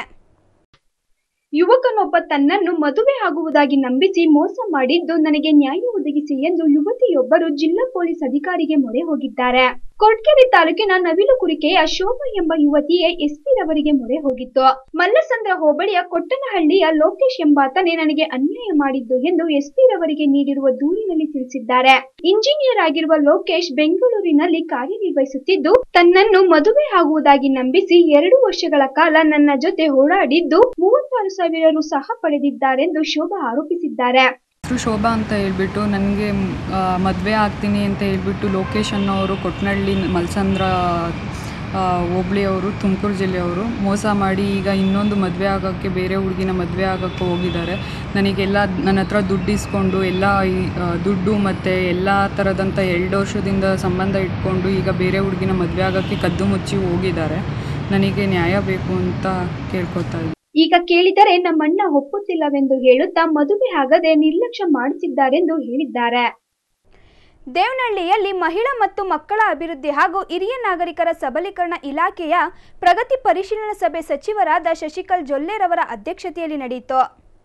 ಯುವಕನೊಬ್ಬ ತನ್ನನ್ನು ಮದುವೆ ಆಗುವುದಾಗಿ ನಂಬಿಸಿ ಮೋಸ ಮಾಡಿದ್ದು ನನಗೆ ನ್ಯಾಯ ಒದಗಿಸಿ ಎಂದು ಯುವತಿಯೊಬ್ಬರು ಜಿಲ್ಲಾ ಪೊಲೀಸ್ ಅಧಿಕಾರಿಗೆ ಮೊರೆ ಹೋಗಿದ್ದಾರೆ. ಕೊರ್ಟಗೆರೆ ತಾಲೂಕಿನ ನವಿಲುಕುರಿಕೆಯ ಶೋಭಾ ಎಂಬ ಯುವತಿಯೇ ಎಸ್ಪಿ ರವರಿಗೆ ಮೊರೆ ಹೋಗಿತ್ತು. ಮಲ್ಲಸಂದ್ರ ಹೋಬಳಿಯ ಕೊಟ್ಟನಹಳ್ಳಿಯ ಲೋಕೇಶ್ ಎಂಬಾತನೇ ನನಗೆ ಅನ್ಯಾಯ ಮಾಡಿದ್ದು ಎಂದು ಎಸ್ಪಿ ರವರಿಗೆ ನೀಡಿರುವ ದೂರಿನಲ್ಲಿ ತಿಳಿಸಿದ್ದಾರೆ. ಇಂಜಿನಿಯರ್ ಆಗಿರುವ ಲೋಕೇಶ್ ಬೆಂಗಳೂರಿನಲ್ಲಿ ಕಾರ್ಯನಿರ್ವಹಿಸುತ್ತಿದ್ದು ತನ್ನನ್ನು ಮದುವೆ ಆಗುವುದಾಗಿ ನಂಬಿಸಿ ಎರಡು ವರ್ಷಗಳ ಕಾಲ ನನ್ನ ಜೊತೆ ಓಡಾಡಿದ್ದು ಮೂವತ್ತಾರು ಸಾವಿರ ರು ಸಹ ಪಡೆದಿದ್ದಾರೆಂದು ಶೋಭಾ ಆರೋಪಿಸಿದ್ದಾರೆ.
ಶೋಭಾ ಅಂತ ಹೇಳ್ಬಿಟ್ಟು ನನಗೆ ಮದುವೆ ಆಗ್ತೀನಿ ಅಂತ ಹೇಳ್ಬಿಟ್ಟು ಲೋಕೇಶ್ ಅನ್ನೋರು ಕೊಟ್ಟನಹಳ್ಳಿ ಮಲ್ಸಂದ್ರ ಹೋಬಳಿಯವರು, ತುಮಕೂರು ಜಿಲ್ಲೆಯವರು ಮೋಸ ಮಾಡಿ ಈಗ ಇನ್ನೊಂದು ಮದುವೆ ಆಗೋಕ್ಕೆ ಬೇರೆ ಹುಡುಗಿನ ಮದುವೆ ಆಗೋಕ್ಕೆ ಹೋಗಿದ್ದಾರೆ. ನನಗೆಲ್ಲ ನನ್ನ ಹತ್ರ ದುಡ್ಡು ಇಸ್ಕೊಂಡು ಎಲ್ಲ ದುಡ್ಡು ಮತ್ತು ಎಲ್ಲ ಥರದಂಥ ಎರಡು ವರ್ಷದಿಂದ ಸಂಬಂಧ ಇಟ್ಕೊಂಡು ಈಗ ಬೇರೆ ಹುಡುಗಿನ ಮದುವೆ ಆಗೋಕ್ಕೆ ಕದ್ದು ಮುಚ್ಚಿ ಹೋಗಿದ್ದಾರೆ. ನನಗೆ ನ್ಯಾಯ ಬೇಕು ಅಂತ ಕೇಳ್ಕೊತಾ ಇದ್ದೀನಿ.
ಈಗ ಕೇಳಿದರೆ ನಮ್ಮಣ್ಣ ಒಪ್ಪುತ್ತಿಲ್ಲವೆಂದು ಹೇಳುತ್ತಾ ಮದುವೆ ಆಗದೆ ನಿರ್ಲಕ್ಷ್ಯ ಮಾಡುತ್ತಿದ್ದಾರೆಂದು ಹೇಳಿದ್ದಾರೆ. ದೇವನಹಳ್ಳಿಯಲ್ಲಿ ಮಹಿಳಾ ಮತ್ತು ಮಕ್ಕಳ ಅಭಿವೃದ್ಧಿ ಹಾಗೂ ಹಿರಿಯ ನಾಗರಿಕರ ಸಬಲೀಕರಣ ಇಲಾಖೆಯ ಪ್ರಗತಿ ಪರಿಶೀಲನಾ ಸಭೆ ಸಚಿವರಾದ ಶಶಿಕಲಾ ಜೊಲ್ಲೆರವರ ಅಧ್ಯಕ್ಷತೆಯಲ್ಲಿ ನಡೆಯಿತು.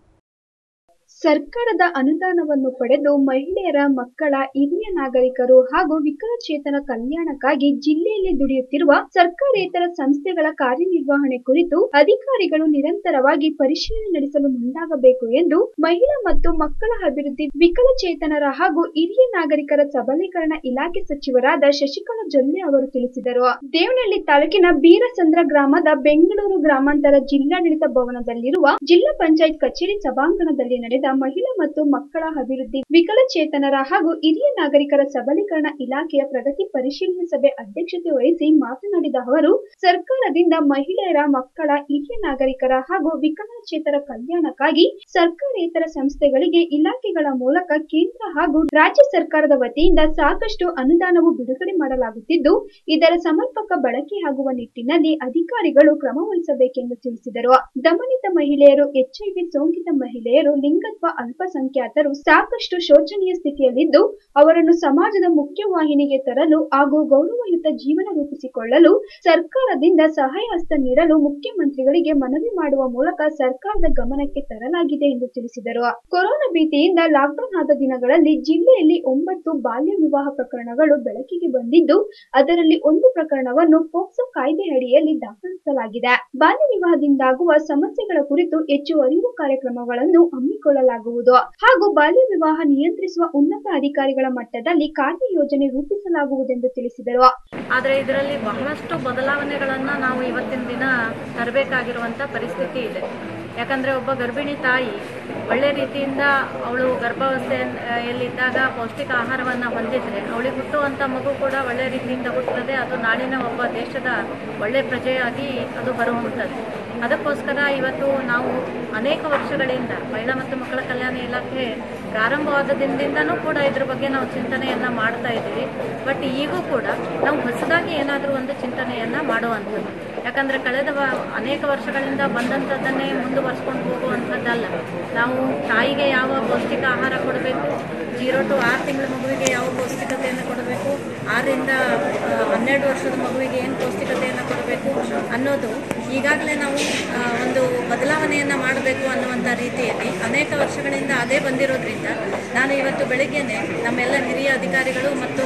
ಸರ್ಕಾರದ ಅನುದಾನವನ್ನು ಪಡೆದು ಮಹಿಳೆಯರ, ಮಕ್ಕಳ, ಹಿರಿಯ ನಾಗರಿಕರು ಹಾಗೂ ವಿಕಲಚೇತನ ಕಲ್ಯಾಣಕ್ಕಾಗಿ ಜಿಲ್ಲೆಯಲ್ಲಿ ದುಡಿಯುತ್ತಿರುವ ಸರ್ಕಾರೇತರ ಸಂಸ್ಥೆಗಳ ಕಾರ್ಯನಿರ್ವಹಣೆ ಕುರಿತು ಅಧಿಕಾರಿಗಳು ನಿರಂತರವಾಗಿ ಪರಿಶೀಲನೆ ನಡೆಸಲು ಮುಂದಾಗಬೇಕು ಎಂದು ಮಹಿಳಾ ಮತ್ತು ಮಕ್ಕಳ ಅಭಿವೃದ್ಧಿ, ವಿಕಲಚೇತನರ ಹಾಗೂ ಹಿರಿಯ ನಾಗರಿಕರ ಸಬಲೀಕರಣ ಇಲಾಖೆ ಸಚಿವರಾದ ಶಶಿಕಲಾ ಜೊಲ್ಲೆ ಅವರು ತಿಳಿಸಿದರು. ದೇವನಹಳ್ಳಿ ತಾಲೂಕಿನ ಬೀರಸಂದ್ರ ಗ್ರಾಮದ ಬೆಂಗಳೂರು ಗ್ರಾಮಾಂತರ ಜಿಲ್ಲಾಡಳಿತ ಭವನದಲ್ಲಿರುವ ಜಿಲ್ಲಾ ಪಂಚಾಯತ್ ಕಚೇರಿ ಸಭಾಂಗಣದಲ್ಲಿ ನಡೆದ ಮಹಿಳಾ ಮತ್ತು ಮಕ್ಕಳ ಅಭಿವೃದ್ಧಿ, ವಿಕಲಚೇತನರ ಹಾಗೂ ಹಿರಿಯ ನಾಗರಿಕರ ಸಬಲೀಕರಣ ಇಲಾಖೆಯ ಪ್ರಗತಿ ಪರಿಶೀಲನೆ ಸಭೆ ಅಧ್ಯಕ್ಷತೆ ವಹಿಸಿ ಮಾತನಾಡಿದ ಅವರು, ಸರ್ಕಾರದಿಂದ ಮಹಿಳೆಯರ, ಮಕ್ಕಳ, ಹಿರಿಯ ನಾಗರಿಕರ ಹಾಗೂ ವಿಕಲಚೇತರ ಕಲ್ಯಾಣಕ್ಕಾಗಿ ಸರ್ಕಾರೇತರ ಸಂಸ್ಥೆಗಳಿಗೆ ಇಲಾಖೆಗಳ ಮೂಲಕ ಕೇಂದ್ರ ಹಾಗೂ ರಾಜ್ಯ ಸರ್ಕಾರದ ವತಿಯಿಂದ ಸಾಕಷ್ಟು ಅನುದಾನವು ಬಿಡುಗಡೆ ಮಾಡಲಾಗುತ್ತಿದ್ದು, ಇದರ ಸಮರ್ಪಕ ಬಳಕೆಯಾಗುವ ನಿಟ್ಟಿನಲ್ಲಿ ಅಧಿಕಾರಿಗಳು ಕ್ರಮ ವಹಿಸಬೇಕೆಂದು ತಿಳಿಸಿದರು. ದಮನಿತ ಮಹಿಳೆಯರು, ಎಚ್ಐವಿ ಸೋಂಕಿತ ಮಹಿಳೆಯರು, ಲಿಂಗತ್ವ ಅಲ್ಪಸಂಖ್ಯಾತರು ಸಾಕಷ್ಟು ಶೋಚನೀಯ ಸ್ಥಿತಿಯಲ್ಲಿದ್ದು ಅವರನ್ನು ಸಮಾಜದ ಮುಖ್ಯವಾಹಿನಿಗೆ ತರಲು ಹಾಗೂ ಗೌರವಯುತ ಜೀವನ ರೂಪಿಸಿಕೊಳ್ಳಲು ಸರ್ಕಾರದಿಂದ ಸಹಾಯ ಹಸ್ತ ನೀಡಲು ಮುಖ್ಯಮಂತ್ರಿಗಳಿಗೆ ಮನವಿ ಮಾಡುವ ಮೂಲಕ ಸರ್ಕಾರದ ಗಮನಕ್ಕೆ ತರಲಾಗಿದೆ ಎಂದು ತಿಳಿಸಿದರು. ಕೊರೋನಾ ಭೀತಿಯಿಂದ ಲಾಕ್ಡೌನ್ ಆದ ದಿನಗಳಲ್ಲಿ ಜಿಲ್ಲೆಯಲ್ಲಿ ಒಂಬತ್ತು ಬಾಲ್ಯ ವಿವಾಹ ಪ್ರಕರಣಗಳು ಬೆಳಕಿಗೆ ಬಂದಿದ್ದು, ಅದರಲ್ಲಿ ಒಂದು ಪ್ರಕರಣವನ್ನು ಪೋಕ್ಸೋ ಕಾಯ್ದೆ ಅಡಿಯಲ್ಲಿ ದಾಖಲಿಸಲಾಗಿದೆ. ಬಾಲ್ಯ ವಿವಾಹದಿಂದಾಗುವ ಸಮಸ್ಯೆಗಳ ಕುರಿತು ಹೆಚ್ಚು ಅರಿವು ಕಾರ್ಯಕ್ರಮಗಳನ್ನು ಹಮ್ಮಿಕೊಳ್ಳಲಾಗುವುದು ಹಾಗೂ ಬಾಲ್ಯ ವಿವಾಹ ನಿಯಂತ್ರಿಸುವ ಉನ್ನತ ಅಧಿಕಾರಿಗಳ ಮಟ್ಟದಲ್ಲಿ ಕಾರ್ಯಯೋಜನೆ ರೂಪಿಸಲಾಗುವುದೆಂದು ತಿಳಿಸಿದರು.
ಆದರೆ ಇದರಲ್ಲಿ ಬಹಳಷ್ಟು ಬದಲಾವಣೆಗಳನ್ನು ನಾವು ಇವತ್ತಿನ ದಿನ ತರಬೇಕಾಗಿರುವಂಥ ಪರಿಸ್ಥಿತಿ ಇದೆ. ಯಾಕಂದರೆ ಒಬ್ಬ ಗರ್ಭಿಣಿ ತಾಯಿ ಒಳ್ಳೆ ರೀತಿಯಿಂದ ಅವಳು ಗರ್ಭಾವಸ್ಥೆಯಲ್ಲಿದ್ದಾಗ ಪೌಷ್ಟಿಕ ಆಹಾರವನ್ನು ಹೊಂದಿದರೆ ಅವಳಿಗೆ ಹುಟ್ಟುವಂಥ ಮಗು ಕೂಡ ಒಳ್ಳೆ ರೀತಿಯಿಂದ ಹುಟ್ಟುತ್ತದೆ. ಅದು ನಾಳಿನ ಒಬ್ಬ ದೇಶದ ಒಳ್ಳೆ ಪ್ರಜೆಯಾಗಿ ಅದು ಹೊರಹೊಮ್ಮುತ್ತದೆ. ಅದಕ್ಕೋಸ್ಕರ ಇವತ್ತು ನಾವು ಅನೇಕ ವರ್ಷಗಳಿಂದ ಮಹಿಳಾ ಮತ್ತು ಮಕ್ಕಳ ಕಲ್ಯಾಣ ಇಲಾಖೆ ಪ್ರಾರಂಭವಾದ ದಿನದಿಂದನೂ ಕೂಡ ಇದ್ರ ಬಗ್ಗೆ ನಾವು ಚಿಂತನೆಯನ್ನು ಮಾಡ್ತಾ ಇದ್ದೀವಿ. ಬಟ್ ಈಗೂ ಕೂಡ ನಾವು ಹೊಸದಾಗಿ ಏನಾದರೂ ಒಂದು ಚಿಂತನೆಯನ್ನು ಮಾಡುವಂಥದ್ದು. ಯಾಕಂದರೆ ಕಳೆದ ಅನೇಕ ವರ್ಷಗಳಿಂದ ಬಂದಂಥದ್ದನ್ನೇ ಮುಂದುವರಿಸ್ಕೊಂಡು ಹೋಗುವಂಥದ್ದಲ್ಲ. ನಾವು ತಾಯಿಗೆ ಯಾವ ಪೌಷ್ಟಿಕ ಆಹಾರ ಕೊಡಬೇಕು, ಜೀರೋ ಟು ಆರು ತಿಂಗಳ ಮಗುವಿಗೆ ಯಾವ ಪೌಷ್ಟಿಕತೆಯನ್ನು ಕೊಡಬೇಕು, ಆರರಿಂದ ಹನ್ನೆರಡು ವರ್ಷದ ಮಗುವಿಗೆ ಏನು ಪೌಷ್ಟಿಕತೆಯನ್ನು ಕೊಡಬೇಕು ಅನ್ನೋದು ಈಗಾಗಲೇ ನಾವು ಒಂದು ಬದಲಾವಣೆಯನ್ನು ಮಾಡಬೇಕು ಅನ್ನುವಂಥ ರೀತಿಯಲ್ಲಿ ಅನೇಕ ವರ್ಷಗಳಿಂದ ಅದೇ ಬಂದಿರೋದ್ರಿಂದ ನಾನು ಇವತ್ತು ಬೆಳಗ್ಗೆನೆ ನಮ್ಮೆಲ್ಲ ಹಿರಿಯ ಅಧಿಕಾರಿಗಳು ಮತ್ತು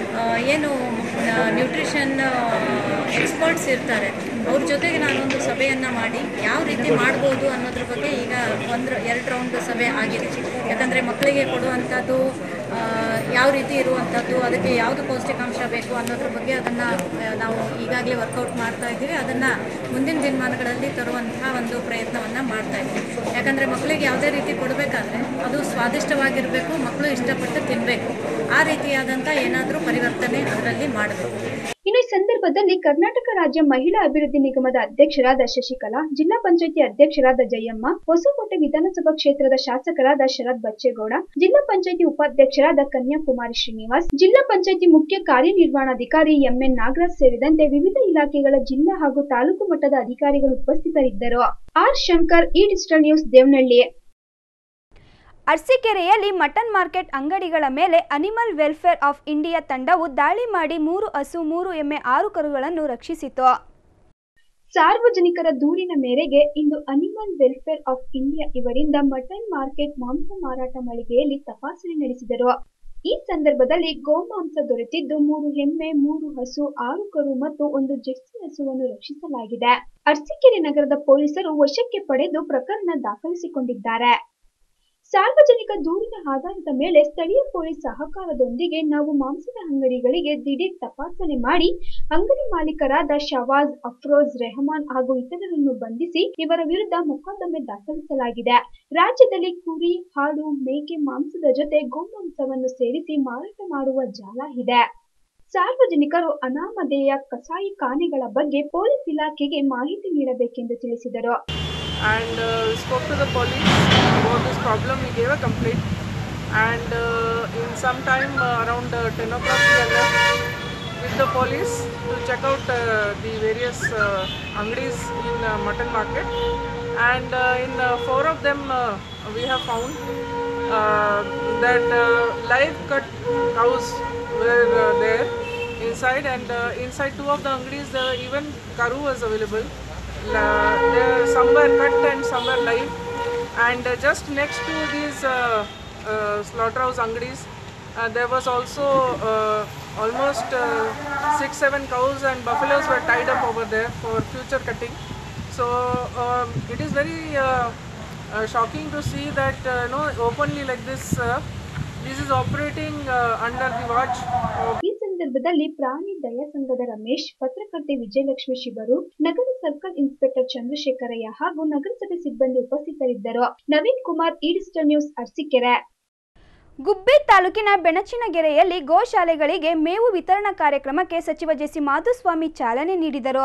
ಏನು ನ್ಯೂಟ್ರಿಷನ್ ಎಕ್ಸ್ಪರ್ಟ್ಸ್ ಇರ್ತಾರೆ ಅವ್ರ ಜೊತೆಗೆ ನಾನೊಂದು ಸಭೆಯನ್ನು ಮಾಡಿ ಯಾವ ರೀತಿ ಮಾಡ್ಬೋದು ಅನ್ನೋದ್ರ ಬಗ್ಗೆ ಈಗ ಒಂದು ಎರಡು ರೌಂಡ್ ಸಭೆ ಆಗಿದೆ. ಯಾಕಂದರೆ ಮಕ್ಕಳಿಗೆ ಕೊಡುವಂಥದ್ದು ಯಾವ ರೀತಿ ಇರುವಂಥದ್ದು, ಅದಕ್ಕೆ ಯಾವುದು ಪೌಷ್ಟಿಕಾಂಶ ಬೇಕು ಅನ್ನೋದ್ರ ಬಗ್ಗೆ ಅದನ್ನು ನಾವು ಈಗಾಗಲೇ ವರ್ಕೌಟ್ ಮಾಡ್ತಾ ಇದ್ದೀವಿ. ಅದನ್ನು ಮುಂದಿನ ದಿನಮಾನಗಳಲ್ಲಿ ತರುವಂತಹ ಒಂದು ಪ್ರಯತ್ನವನ್ನು ಮಾಡ್ತಾ ಇದ್ದೀವಿ. ಯಾಕಂದರೆ ಮಕ್ಕಳಿಗೆ ಯಾವುದೇ ರೀತಿ ಕೊಡಬೇಕಾದ್ರೆ ಅದು ಸ್ವಾದಿಷ್ಟವಾಗಿರಬೇಕು, ಮಕ್ಕಳು ಇಷ್ಟಪಟ್ಟು ತಿನ್ನಬೇಕು. ಆ ರೀತಿಯಾದಂಥ ಏನಾದರೂ ಪರಿವರ್ತನೆ ಅದರಲ್ಲಿ ಮಾಡಬೇಕು.
ಇನ್ನು ಈ ಸಂದರ್ಭದಲ್ಲಿ ಕರ್ನಾಟಕ ರಾಜ್ಯ ಮಹಿಳಾ ಅಭಿವೃದ್ಧಿ ನಿಗಮದ ಅಧ್ಯಕ್ಷರಾದ ಶಶಿಕಲಾ, ಜಿಲ್ಲಾ ಪಂಚಾಯಿತಿ ಅಧ್ಯಕ್ಷರಾದ ಜಯಮ್ಮ, ಹೊಸಕೋಟೆ ವಿಧಾನಸಭಾ ಕ್ಷೇತ್ರದ ಶಾಸಕರಾದ ಶರತ್ ಬಚ್ಚೇಗೌಡ, ಜಿಲ್ಲಾ ಪಂಚಾಯಿತಿ ಉಪಾಧ್ಯಕ್ಷರಾದ ಕನ್ಯಾಕುಮಾರಿ ಶ್ರೀನಿವಾಸ್, ಜಿಲ್ಲಾ ಪಂಚಾಯಿತಿ ಮುಖ್ಯ ಕಾರ್ಯನಿರ್ವಹಣಾಧಿಕಾರಿ ಎಂಎನ್ ನಾಗರಾಜ್ ಸೇರಿದಂತೆ ವಿವಿಧ ಇಲಾಖೆಗಳ ಜಿಲ್ಲಾ ಹಾಗೂ ತಾಲೂಕು ಮಟ್ಟದ ಅಧಿಕಾರಿಗಳು ಉಪಸ್ಥಿತರಿದ್ದರು. R Shankar, E digital news, Devanahalli. ಅರಸೀಕೆರೆಯಲ್ಲಿ ಮಟನ್ ಮಾರ್ಕೆಟ್ ಅಂಗಡಿಗಳ ಮೇಲೆ ಅನಿಮಲ್ ವೆಲ್ಫೇರ್ ಆಫ್ ಇಂಡಿಯಾ ತಂಡವು ದಾಳಿ ಮಾಡಿ ಮೂರು ಹಸು, ಮೂರು ಎಮ್ಮೆ, ಆರು ಕರುಗಳನ್ನು ರಕ್ಷಿಸಿತು. ಸಾರ್ವಜನಿಕರ ದೂರಿನ ಮೇರೆಗೆ ಇಂದು ಅನಿಮಲ್ ವೆಲ್ಫೇರ್ ಆಫ್ ಇಂಡಿಯಾ ಇವರಿಂದ ಮಟನ್ ಮಾರ್ಕೆಟ್ ಮಾಂಸ ಮಾರಾಟ ಮಳಿಗೆಯಲ್ಲಿ ತಪಾಸಣೆ ನಡೆಸಿದರು. ಈ ಸಂದರ್ಭದಲ್ಲಿ ಗೋಮಾಂಸ ದೊರೆತಿದ್ದು ಮೂರು ಎಮ್ಮೆ, ಮೂರು ಹಸು, ಆರು ಕರು ಮತ್ತು ಒಂದು ಜೆರ್ಸಿ ಹಸುವನ್ನು ರಕ್ಷಿಸಲಾಗಿದೆ. ಅರಸೀಕೆರೆ ನಗರದ ಪೊಲೀಸರು ವಶಕ್ಕೆ ಪಡೆದು ಪ್ರಕರಣ ದಾಖಲಿಸಿಕೊಂಡಿದ್ದಾರೆ. ಸಾರ್ವಜನಿಕ ದೂರಿನ ಆಧಾರದ ಮೇಲೆ ಸ್ಥಳೀಯ ಪೊಲೀಸ್ ಸಹಕಾರದೊಂದಿಗೆ ನಾವು ಮಾಂಸದ ಅಂಗಡಿಗಳಿಗೆ ದಿಢೀರ್ ತಪಾಸಣೆ ಮಾಡಿ ಅಂಗಡಿ ಮಾಲೀಕರಾದ ಶವಾಜ್, ಅಫ್ರೋಜ್, ರೆಹಮಾನ್ ಹಾಗೂ ಇತರರನ್ನು ಬಂಧಿಸಿ ಇವರ ವಿರುದ್ಧ ಮೊಕದ್ದಮೆ ದಾಖಲಿಸಲಾಗಿದೆ. ರಾಜ್ಯದಲ್ಲಿ ಕುರಿ, ಹಾಡು, ಮೇಕೆ ಮಾಂಸದ ಜೊತೆ ಗೋಮಾಂಸವನ್ನು ಸೇರಿಸಿ ಮಾರಾಟ ಮಾಡುವ ಜಾಲ ಇದೆ. ಸಾರ್ವಜನಿಕರು ಅನಾಮಧೇಯ ಕಸಾಯಿ ಖಾನೆಗಳ ಬಗ್ಗೆ ಪೊಲೀಸ್ ಇಲಾಖೆಗೆ ಮಾಹಿತಿ ನೀಡಬೇಕೆಂದು ತಿಳಿಸಿದರು.
And uh, spoke to the police about this problem. We gave a complaint, and uh, in some time uh, around uh, ten o'clock we are left with the police to check out uh, the various uh, angadis in uh, mutton market, and uh, in uh, four of them uh, we have found uh, that uh, live cut cows were uh, there inside, and uh, inside two of the angadis uh, even karu was available. Uh, there some were cut and some were live, and uh, just next to these uh, uh, slaughterhouse angadis uh, there was also uh, almost uh, six seven cows and buffaloes were tied up over there for future cutting. So uh, it is very uh, uh, shocking to see that uh, no openly like this uh, this is operating uh, under the watch of
ಈ ಸಂದರ್ಭದಲ್ಲಿ ಪ್ರಾಣಿ ದಯಾ ಸಂಘದ ರಮೇಶ್, ಪತ್ರಕರ್ತೆ ವಿಜಯಲಕ್ಷ್ಮಿ ಶಿವರು, ನಗರ circle inspector Chandrashekharaiah ಹಾಗೂ ನಗರಸಭೆ ಸಿಬ್ಬಂದಿ ಉಪಸ್ಥಿತರಿದ್ದರು. ನವೀನ್ ಕುಮಾರ್, ಈ ಡಿಜಿಟಲ್ ನ್ಯೂಸ್, ಅರಸೀಕೆರೆ. ಗುಬ್ಬಿ ತಾಲೂಕಿನ ಬೆಣಚಿನಗೆರೆಯಲ್ಲಿ ಗೋಶಾಲೆಗಳಿಗೆ ಮೇವು ವಿತರಣಾ ಕಾರ್ಯಕ್ರಮಕ್ಕೆ ಸಚಿವ ಜೆಸಿ ಮಾಧುಸ್ವಾಮಿ ಚಾಲನೆ ನೀಡಿದರು.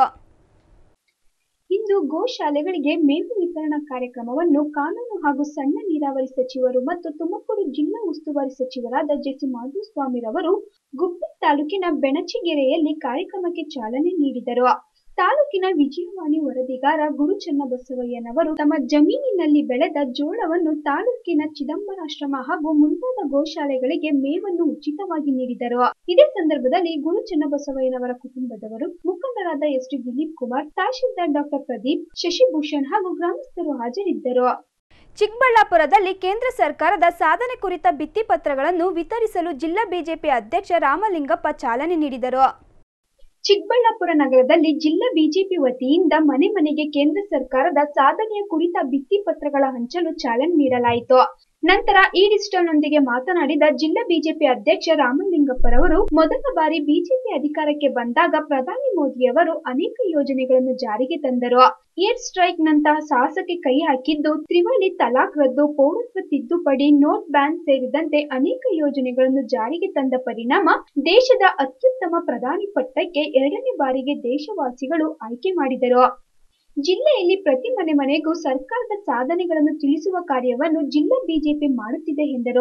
ಇಂದು ಗೋಶಾಲೆಗಳಿಗೆ ಮೇವು ವಿತರಣಾ ಕಾರ್ಯಕ್ರಮವನ್ನು ಕಾನೂನು ಹಾಗೂ ಸಣ್ಣ ನೀರಾವರಿ ಸಚಿವರು ಮತ್ತು ತುಮಕೂರು ಜಿಲ್ಲಾ ಉಸ್ತುವಾರಿ ಸಚಿವರಾದ ಜೆಸಿ ಮಾಧುಸ್ವಾಮಿರವರು ಗುಬ್ಬಿ ತಾಲೂಕಿನ ಬೆಣಚಿಗೆರೆಯಲ್ಲಿ ಕಾರ್ಯಕ್ರಮಕ್ಕೆ ಚಾಲನೆ ನೀಡಿದರು. ತಾಲೂಕಿನ ವಿಜಯವಾಣಿ ವರದಿಗಾರ ಗುರು ಚನ್ನಬಸವಯ್ಯನವರು ತಮ್ಮ ಜಮೀನಿನಲ್ಲಿ ಬೆಳೆದ ಜೋಳವನ್ನು ತಾಲೂಕಿನ ಚಿದಂಬರಾಶ್ರಮ ಹಾಗೂ ಮುಂತಾದ ಗೋಶಾಲೆಗಳಿಗೆ ಮೇವನ್ನು ಉಚಿತವಾಗಿ ನೀಡಿದರು. ಇದೇ ಸಂದರ್ಭದಲ್ಲಿ ಗುರು ಚನ್ನಬಸವಯ್ಯನವರ ಕುಟುಂಬದವರು, ಮುಖಂಡರಾದ S T Dilip Kumar, tahsildar doctor Pradeep, Shashibhushan ಹಾಗೂ ಗ್ರಾಮಸ್ಥರು ಹಾಜರಿದ್ದರು. ಚಿಕ್ಕಬಳ್ಳಾಪುರದಲ್ಲಿ ಕೇಂದ್ರ ಸರ್ಕಾರದ ಸಾಧನೆ ಕುರಿತ ಭಿತ್ತಿಪತ್ರಗಳನ್ನು ವಿತರಿಸಲು ಜಿಲ್ಲಾ ಬಿಜೆಪಿ ಅಧ್ಯಕ್ಷ ರಾಮಲಿಂಗಪ್ಪ ಚಾಲನೆ ನೀಡಿದರು. ಚಿಕ್ಕಬಳ್ಳಾಪುರ ನಗರದಲ್ಲಿ ಜಿಲ್ಲಾ ಬಿಜೆಪಿ ವತಿಯಿಂದ ಮನೆ ಮನೆಗೆ ಕೇಂದ್ರ ಸರ್ಕಾರದ ಸಾಧನೆಯ ಕುರಿತ ಭಿತ್ತಿಪತ್ರಗಳ ಹಂಚಲು ಚಾಲನೆ ನೀಡಲಾಯಿತು. ನಂತರ ಈ ಡಿಜಿಟಲ್ನೊಂದಿಗೆ ಮಾತನಾಡಿದ ಜಿಲ್ಲಾ ಬಿಜೆಪಿ ಅಧ್ಯಕ್ಷ ರಾಮಲಿಂಗಪ್ಪರವರು, ಮೊದಲ ಬಾರಿ ಬಿಜೆಪಿ ಅಧಿಕಾರಕ್ಕೆ ಬಂದಾಗ ಪ್ರಧಾನಿ ಮೋದಿಯವರು ಅನೇಕ ಯೋಜನೆಗಳನ್ನು ಜಾರಿಗೆ ತಂದರು. ಏರ್ ಸ್ಟ್ರೈಕ್ ನಂತಹ ಸಾಹಸಕ್ಕೆ ಕೈ ಹಾಕಿದ್ದು, ತ್ರಿವಳಿ ತಲಾಕ್ ರದ್ದು, ಪೌರತ್ವ ತಿದ್ದುಪಡಿ, ನೋಟ್ ಬ್ಯಾನ್ ಸೇರಿದಂತೆ ಅನೇಕ ಯೋಜನೆಗಳನ್ನು ಜಾರಿಗೆ ತಂದ ಪರಿಣಾಮ ದೇಶದ ಅತ್ಯುತ್ತಮ ಪ್ರಧಾನಿ ಪಟ್ಟಕ್ಕೆ ಎರಡನೇ ಬಾರಿಗೆ ದೇಶವಾಸಿಗಳು ಆಯ್ಕೆ ಮಾಡಿದರು. ಜಿಲ್ಲೆಯಲ್ಲಿ ಪ್ರತಿ ಮನೆ ಮನೆಗೂ ಸರ್ಕಾರದ ಸಾಧನೆಗಳನ್ನು ತಿಳಿಸುವ ಕಾರ್ಯವನ್ನು ಜಿಲ್ಲಾ ಬಿಜೆಪಿ ಮಾಡುತ್ತಿದೆ ಎಂದರು.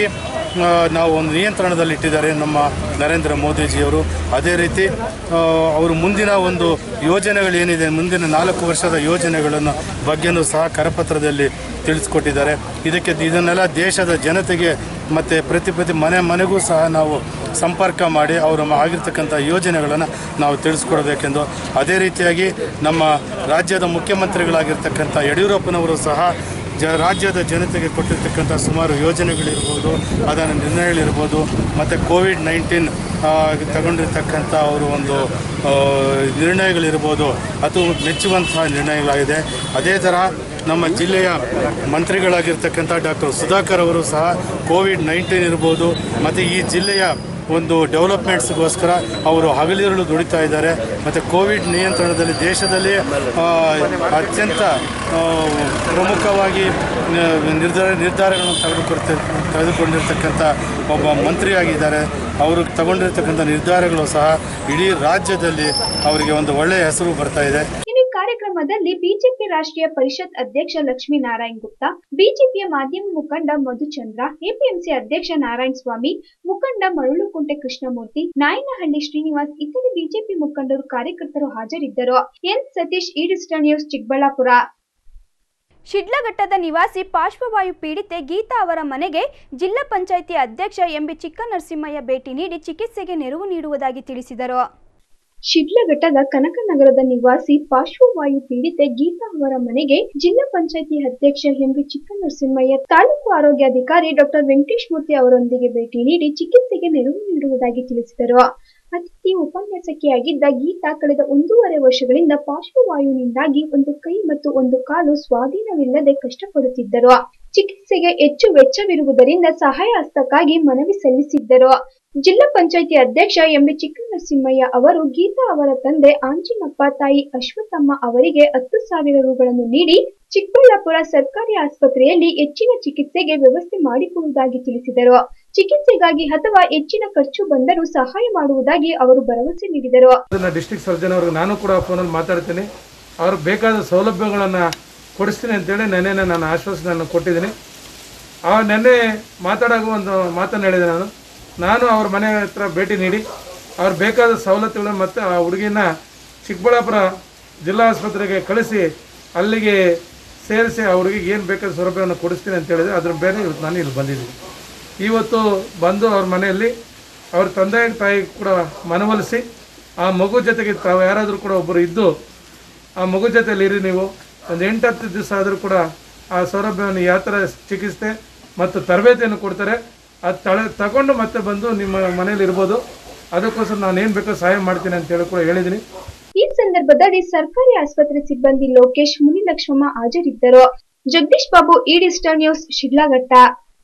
ನಾವು ಒಂದು ನಿಯಂತ್ರಣದಲ್ಲಿ ಇಟ್ಟಿದ್ದಾರೆ ನಮ್ಮ ನರೇಂದ್ರ ಮೋದಿಜಿಯವರು. ಅದೇ ರೀತಿ ಅವರು ಮುಂದಿನ ಒಂದು ಯೋಜನೆಗಳೇನಿದೆ, ಮುಂದಿನ ನಾಲ್ಕು ವರ್ಷದ ಯೋಜನೆಗಳನ್ನು ಬಗ್ಗೆನೂ ಸಹ ಕರಪತ್ರದಲ್ಲಿ ತಿಳಿಸ್ಕೊಟ್ಟಿದ್ದಾರೆ. ಇದಕ್ಕೆ ಇದನ್ನೆಲ್ಲ ದೇಶದ ಜನತೆಗೆ ಮತ್ತು ಪ್ರತಿ ಪ್ರತಿ ಮನೆ ಮನೆಗೂ ಸಹ ನಾವು ಸಂಪರ್ಕ ಮಾಡಿ ಅವರು ಆಗಿರ್ತಕ್ಕಂಥ ಯೋಜನೆಗಳನ್ನು ನಾವು ತಿಳಿಸ್ಕೊಡ್ಬೇಕೆಂದು, ಅದೇ ರೀತಿಯಾಗಿ ನಮ್ಮ ರಾಜ್ಯದ ಮುಖ್ಯಮಂತ್ರಿಗಳಾಗಿರ್ತಕ್ಕಂಥ ಯಡಿಯೂರಪ್ಪನವರು ಸಹ ಜ ರಾಜ್ಯದ ಜನತೆಗೆ ಕೊಟ್ಟಿರ್ತಕ್ಕಂಥ ಸುಮಾರು ಯೋಜನೆಗಳಿರ್ಬೋದು, ಅದರ ನಿರ್ಣಯಗಳಿರ್ಬೋದು, ಮತ್ತು ಕೋವಿಡ್ ನೈನ್ಟೀನ್ ತಗೊಂಡಿರ್ತಕ್ಕಂಥ ಅವರು ಒಂದು ನಿರ್ಣಯಗಳಿರ್ಬೋದು, ಅದು ಮೆಚ್ಚುವಂತಹ ನಿರ್ಣಯಗಳಾಗಿದೆ. ಅದೇ ಥರ ನಮ್ಮ ಜಿಲ್ಲೆಯ ಮಂತ್ರಿಗಳಾಗಿರ್ತಕ್ಕಂಥ ಡಾಕ್ಟರ್ ಸುಧಾಕರ್ ಅವರು ಸಹ ಕೋವಿಡ್ ನೈನ್ಟೀನ್ ಇರ್ಬೋದು ಮತ್ತು ಈ ಜಿಲ್ಲೆಯ ಒಂದು ಡೆವಲಪ್ಮೆಂಟ್ಸ್ಗೋಸ್ಕರ ಅವರು ಹಗಲಿರುಳು ದುಡಿತಾ ಇದ್ದಾರೆ. ಮತ್ತು ಕೋವಿಡ್ ನಿಯಂತ್ರಣದಲ್ಲಿ ದೇಶದಲ್ಲಿ ಅತ್ಯಂತ ಪ್ರಮುಖವಾಗಿ ನಿರ್ಧಾರ ನಿರ್ಧಾರಗಳನ್ನು ತೆಗೆದುಕೊಡ್ತ ತೆಗೆದುಕೊಂಡಿರ್ತಕ್ಕಂಥ ಒಬ್ಬ ಮಂತ್ರಿಯಾಗಿದ್ದಾರೆ. ಅವರು ತಗೊಂಡಿರ್ತಕ್ಕಂಥ ನಿರ್ಧಾರಗಳು ಸಹ ಇಡೀ ರಾಜ್ಯದಲ್ಲಿ ಅವರಿಗೆ ಒಂದು ಒಳ್ಳೆಯ ಹೆಸರು ಬರ್ತಾ ಇದೆ.
ಕಾರ್ಯಕ್ರಮದಲ್ಲಿ ಬಿಜೆಪಿ ರಾಷ್ಟ್ರೀಯ ಪರಿಷತ್ ಅಧ್ಯಕ್ಷ ಲಕ್ಷ್ಮೀನಾರಾಯಣ್ ಗುಪ್ತಾ, ಬಿಜೆಪಿಯ ಮಾಧ್ಯಮ ಮುಖಂಡ ಮಧುಚಂದ್ರ, ಎಪಿಎಂಸಿ ಅಧ್ಯಕ್ಷ ನಾರಾಯಣ ಸ್ವಾಮಿ, ಮುಖಂಡ ಮರಳುಕುಂಟೆ ಕೃಷ್ಣಮೂರ್ತಿ, ನಾಯನಹಳ್ಳಿ ಶ್ರೀನಿವಾಸ್ ಇತರೆ ಬಿಜೆಪಿ ಮುಖಂಡರು ಕಾರ್ಯಕರ್ತರು ಹಾಜರಿದ್ದರು. ಎನ್ ಸತೀಶ್, ಈ ಡಿಜಿಟಲ್ ನ್ಯೂಸ್, ಚಿಕ್ಕಬಳ್ಳಾಪುರ. ಶಿಡ್ಲಘಟ್ಟದ ನಿವಾಸಿ ಪಾರ್ಶ್ವವಾಯು ಪೀಡಿತೆ ಗೀತಾ ಅವರ ಮನೆಗೆ ಜಿಲ್ಲಾ ಪಂಚಾಯಿತಿ ಅಧ್ಯಕ್ಷ ಎಂಬಿ ಚಿಕ್ಕನರಸಿಂಹಯ್ಯ ಭೇಟಿ ನೀಡಿ ಚಿಕಿತ್ಸೆಗೆ ನೆರವು ನೀಡುವುದಾಗಿ ತಿಳಿಸಿದರು. ಶಿಡ್ಲಘಟ್ಟದ ಕನಕನಗರದ ನಿವಾಸಿ ಪಾರ್ಶ್ವವಾಯು ಪೀಡಿತೆ ಗೀತಾ ಅವರ ಮನೆಗೆ ಜಿಲ್ಲಾ ಪಂಚಾಯಿತಿ ಅಧ್ಯಕ್ಷ ಎಂಬಿ ಚಿಕ್ಕನರಸಿಂಹಯ್ಯ, ತಾಲೂಕು ಆರೋಗ್ಯಾಧಿಕಾರಿ ಡಾಕ್ಟರ್ ವೆಂಕಟೇಶ್ ಮೂರ್ತಿ ಅವರೊಂದಿಗೆ ಭೇಟಿ ನೀಡಿ ಚಿಕಿತ್ಸೆಗೆ ನೆರವು ನೀಡುವುದಾಗಿ ತಿಳಿಸಿದರು. ಅತಿಥಿ ಉಪನ್ಯಾಸಕಿಯಾಗಿದ್ದ ಗೀತಾ ಕಳೆದ ಒಂದೂವರೆ ವರ್ಷಗಳಿಂದ ಪಾರ್ಶ್ವವಾಯುವಿನಿಂದಾಗಿ ಒಂದು ಕೈ ಮತ್ತು ಒಂದು ಕಾಲು ಸ್ವಾಧೀನವಿಲ್ಲದೆ ಕಷ್ಟಪಡುತ್ತಿದ್ದರು. ಚಿಕಿತ್ಸೆಗೆ ಹೆಚ್ಚು ವೆಚ್ಚವಿರುವುದರಿಂದ ಸಹಾಯ ಹಸ್ತಕ್ಕಾಗಿ ಮನವಿ ಸಲ್ಲಿಸಿದ್ದರು. ಜಿಲ್ಲಾ ಪಂಚಾಯಿತಿ ಅಧ್ಯಕ್ಷ ಎಂಬಿ ಚಿಕ್ಕನರಸಿಂಹಯ್ಯ ಅವರು ಗೀತಾ ಅವರ ತಂದೆ ಆಂಜಿನಪ್ಪ, ತಾಯಿ ಅಶ್ವಥಮ್ಮ ಅವರಿಗೆ ಹತ್ತು ಸಾವಿರ ರುಗಳನ್ನು ನೀಡಿ ಚಿಕ್ಕಬಳ್ಳಾಪುರ ಸರ್ಕಾರಿ ಆಸ್ಪತ್ರೆಯಲ್ಲಿ ಹೆಚ್ಚಿನ ಚಿಕಿತ್ಸೆಗೆ ವ್ಯವಸ್ಥೆ ಮಾಡಿಕೊಡುವುದಾಗಿ ತಿಳಿಸಿದರು. ಚಿಕಿತ್ಸೆಗಾಗಿ ಅಥವಾ ಹೆಚ್ಚಿನ ಖರ್ಚು ಬಂದರೂ ಸಹಾಯ ಮಾಡುವುದಾಗಿ ಅವರು ಭರವಸೆ ನೀಡಿದರು.
ಡಿಸ್ಟ್ರಿಕ್ಟ್ ಸರ್ಜನ್ ಅವರಿಗೆ ನಾನು ಕೂಡ ಫೋನಲ್ಲಿ ಮಾತಾಡ್ತೀನಿ. ಅವರು ಬೇಕಾದ ಸೌಲಭ್ಯಗಳನ್ನು ಕೊಡಿಸ್ತೀನಿ ಅಂತೇಳಿ ನೆನ್ನೆ ನಾನು ಆಶ್ವಾಸನೆಯನ್ನು ಕೊಟ್ಟಿದ್ದೀನಿ. ಆ ನೆನ್ನೆ ಮಾತಾಡೋ ಒಂದು ಮಾತನ್ನು ಹೇಳಿದೆ. ನಾನು ನಾನು ಅವ್ರ ಮನೆ ಹತ್ರ ಭೇಟಿ ನೀಡಿ ಅವ್ರು ಬೇಕಾದ ಸವಲತ್ತುಗಳು ಮತ್ತು ಆ ಹುಡುಗಿನ ಚಿಕ್ಕಬಳ್ಳಾಪುರ ಜಿಲ್ಲಾ ಆಸ್ಪತ್ರೆಗೆ ಕಳಿಸಿ ಅಲ್ಲಿಗೆ ಸೇರಿಸಿ ಆ ಹುಡುಗಿಗೆ ಏನು ಬೇಕಾದ ಸೌಲಭ್ಯವನ್ನು ಕೊಡಿಸ್ತೀನಿ ಅಂತ ಹೇಳಿದ್ರೆ ಅದ್ರ ಬೇರೆ ಇವತ್ತು ನಾನು ಇಲ್ಲಿ ಬಂದಿದ್ದೀನಿ. ಇವತ್ತು ಬಂದು ಅವ್ರ ಮನೆಯಲ್ಲಿ ಅವ್ರ ತಂದೆ ತಾಯಿ ಕೂಡ ಮನವೊಲಿಸಿ ಆ ಮಗು ಜೊತೆಗೆ ತಾವು ಯಾರಾದರೂ ಕೂಡ ಒಬ್ಬರು ಇದ್ದು ಆ ಮಗು ಜೊತೆಯಲ್ಲಿ ಇರಿ, ನೀವು ಒಂದು ಎಂಟು ಹತ್ತು ದಿವಸ ಆದರೂ ಕೂಡ ಆ ಸೌಲಭ್ಯವನ್ನು ಯಾವ ಥರ ಚಿಕಿತ್ಸೆ ಮತ್ತು ತರಬೇತಿಯನ್ನು ಕೊಡ್ತಾರೆ ಅದು ತಳೆ ತಗೊಂಡು ಮತ್ತೆ ಬಂದು ನಿಮ್ಮ ಮನೇಲಿ ಇರ್ಬೋದು. ಅದಕ್ಕೋಸ್ಕರ ನಾನು ಏನು ಬೇಕೋ ಸಹಾಯ ಮಾಡ್ತೀನಿ ಅಂತ ಹೇಳಿ ಕೂಡ ಹೇಳಿದ್ದೀನಿ.
ಈ ಸಂದರ್ಭದಲ್ಲಿ ಸರ್ಕಾರಿ ಆಸ್ಪತ್ರೆ ಸಿಬ್ಬಂದಿ ಲೋಕೇಶ್, ಮುನಿಲಕ್ಷ್ಮಮ್ಮ ಹಾಜರಿದ್ದರು. Jagadish Babu, E digital news, Sidlaghatta.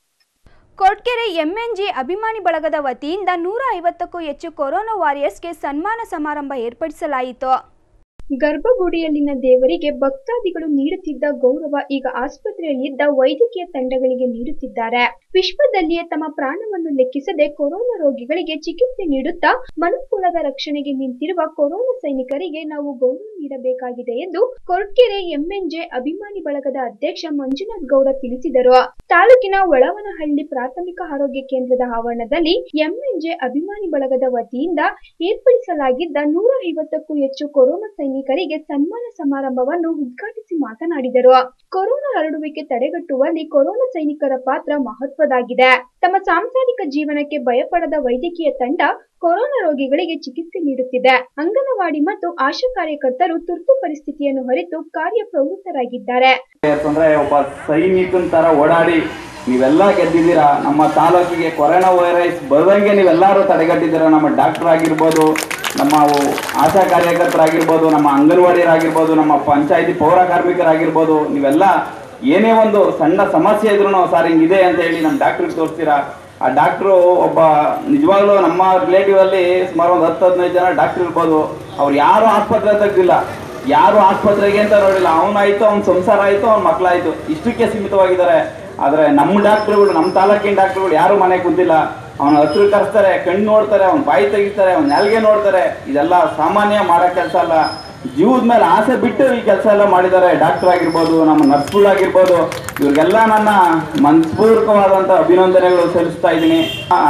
Koratagere MNG ಅಭಿಮಾನಿ ಬಳಗದ ವತಿಯಿಂದ ನೂರ ಐವತ್ತಕ್ಕೂ ಹೆಚ್ಚು ಕೊರೋನಾ ವಾರಿಯರ್ಸ್ಗೆ ಸನ್ಮಾನ ಸಮಾರಂಭ ಏರ್ಪಡಿಸಲಾಯಿತು. ಗರ್ಭಗುಡಿಯಲ್ಲಿನ ದೇವರಿಗೆ ಭಕ್ತಾದಿಗಳು ನೀಡುತ್ತಿದ್ದ ಗೌರವ ಈಗ ಆಸ್ಪತ್ರೆಯಲ್ಲಿದ್ದ ವೈದ್ಯಕೀಯ ತಂಡಗಳಿಗೆ ನೀಡುತ್ತಿದ್ದಾರೆ. ವಿಶ್ವದಲ್ಲಿಯೇ ತಮ್ಮ ಪ್ರಾಣವನ್ನು ಲೆಕ್ಕಿಸದೆ ಕೊರೋನಾ ರೋಗಿಗಳಿಗೆ ಚಿಕಿತ್ಸೆ ನೀಡುತ್ತಾ ಮನುಕುಲದ ರಕ್ಷಣೆಗೆ ನಿಂತಿರುವ ಕೊರೋನಾ ಸೈನಿಕರಿಗೆ ನಾವು ಗೌರವ ನೀಡಬೇಕಾಗಿದೆ ಎಂದು ಕೊರ್ಟಗೆರೆ ಎಂಎನ್ಜೆ ಅಭಿಮಾನಿ ಬಳಗದ ಅಧ್ಯಕ್ಷ ಮಂಜುನಾಥ್ ಗೌಡ ತಿಳಿಸಿದರು. ತಾಲೂಕಿನ ಒಳವನಹಳ್ಳಿ ಪ್ರಾಥಮಿಕ ಆರೋಗ್ಯ ಕೇಂದ್ರದ ಆವರಣದಲ್ಲಿ ಎಂಎನ್ಜೆ ಅಭಿಮಾನಿ ಬಳಗದ ವತಿಯಿಂದ ಏರ್ಪಡಿಸಲಾಗಿದ್ದ ನೂರ ಐವತ್ತಕ್ಕೂ ಹೆಚ್ಚು ಕೊರೋನಾ ಸೈನಿಕರಿಗೆ ಸನ್ಮಾನ ಸಮಾರಂಭವನ್ನು ಉದ್ಘಾಟಿಸಿ ಮಾತನಾಡಿದರು. ಕೊರೋನಾ ಹರಡುವಿಕೆ ತಡೆಗಟ್ಟುವಲ್ಲಿ ಕೊರೋನಾ ಸೈನಿಕರ ಪಾತ್ರ ಮಹತ್ವದಾಗಿದೆ. ತಮ್ಮ ಸಾಂಸಾರಿಕ ಜೀವನಕ್ಕೆ ಭಯಪಡದ ವೈದ್ಯಕೀಯ ತಂಡ ಕೊರೋನಾ ರೋಗಿಗಳಿಗೆ ಚಿಕಿತ್ಸೆ ನೀಡುತ್ತಿದೆ. ಅಂಗನವಾಡಿ ಮತ್ತು ಆಶಾ ಕಾರ್ಯಕರ್ತರು ತುರ್ತು ಪರಿಸ್ಥಿತಿಯನ್ನು ಅರಿತು ಕಾರ್ಯಪ್ರವೃತ್ತರಾಗಿದ್ದಾರೆ.
ಒಬ್ಬ ಸೈನಿಕನ ತರ ಓಡಾಡಿ ನೀವೆಲ್ಲ ಗೆದ್ದಿದ್ದೀರಾ. ನಮ್ಮ ತಾಲೂಕಿಗೆ ಕೊರೋನಾ ವೈರಸ್ ಬರದಂಗೆ ನೀವೆಲ್ಲರೂ ತಡೆಗಟ್ಟಿದ್ದೀರಾ. ನಮ್ಮ ಡಾಕ್ಟರ್ ಆಗಿರ್ಬೋದು, ನಮ್ಮ ಆಶಾ ಕಾರ್ಯಕರ್ತರಾಗಿರ್ಬೋದು, ನಮ್ಮ ಅಂಗನವಾಡಿಯರಾಗಿರ್ಬೋದು, ನಮ್ಮ ಪಂಚಾಯತಿ ಪೌರ ಕಾರ್ಮಿಕರಾಗಿರ್ಬೋದು, ನೀವೆಲ್ಲ ಏನೇ ಒಂದು ಸಣ್ಣ ಸಮಸ್ಯೆ ಇದ್ರೂ ಸರ್ ಹಿಂಗಿದೆ ಅಂತ ಹೇಳಿ ನಮ್ಮ ಡಾಕ್ಟ್ರಿಗೆ ತೋರಿಸ್ತೀರಾ. ಆ ಡಾಕ್ಟ್ರು ಒಬ್ಬ ನಿಜವಾಗ್ಲೂ ನಮ್ಮ ರಿಲೇಟಿವ್ ಅಲ್ಲಿ ಸುಮಾರು ಒಂದು ಹತ್ತು ಹದಿನೈದು ಜನ ಡಾಕ್ಟರ್ ಇರ್ಬೋದು. ಅವ್ರು ಯಾರು ಆಸ್ಪತ್ರೆ ತೆಗ್ದಿಲ್ಲ, ಯಾರು ಆಸ್ಪತ್ರೆಗೆ ಅಂತ ನೋಡಿಲ್ಲ. ಅವನಾಯ್ತು, ಅವ್ನ ಸಂಸಾರ ಆಯ್ತು, ಅವ್ನ ಮಕ್ಕಳಾಯ್ತು, ಇಷ್ಟಕ್ಕೆ ಸೀಮಿತವಾಗಿದ್ದಾರೆ. ಆದರೆ ನಮ್ಮ ಡಾಕ್ಟ್ರುಗಳು, ನಮ್ಮ ತಾಲೂಕಿನ ಡಾಕ್ಟ್ರುಗಳು ಯಾರು ಮನೆ ಕುಂತಿಲ್ಲ. ಅವನ ಹತ್ರ ಕರೆಸ್ತಾರೆ, ಕಣ್ಣು ನೋಡ್ತಾರೆ, ಅವ್ನ ಬಾಯಿ ತೆಗಿತಾರೆ, ಅವ್ನ ನಾಲ್ಗೆ ನೋಡ್ತಾರೆ. ಇದೆಲ್ಲ ಸಾಮಾನ್ಯ ಮಾಡೋ ಕೆಲಸ ಅಲ್ಲ. ಜೀವದ ಮೇಲೆ ಆಸೆ ಬಿಟ್ಟು ಈ ಕೆಲಸ ಎಲ್ಲ ಮಾಡಿದ್ದಾರೆ. ಡಾಕ್ಟರ್ ಆಗಿರ್ಬೋದು, ನಮ್ಮ ನರ್ಸ್ಗಳಾಗಿರ್ಬೋದು, ಇವ್ರಿಗೆಲ್ಲ ನನ್ನ ಮನಸ್ಪೂರ್ವಕವಾದಂಥ ಅಭಿನಂದನೆಗಳು ಸಲ್ಲಿಸ್ತಾ ಇದ್ದೀನಿ.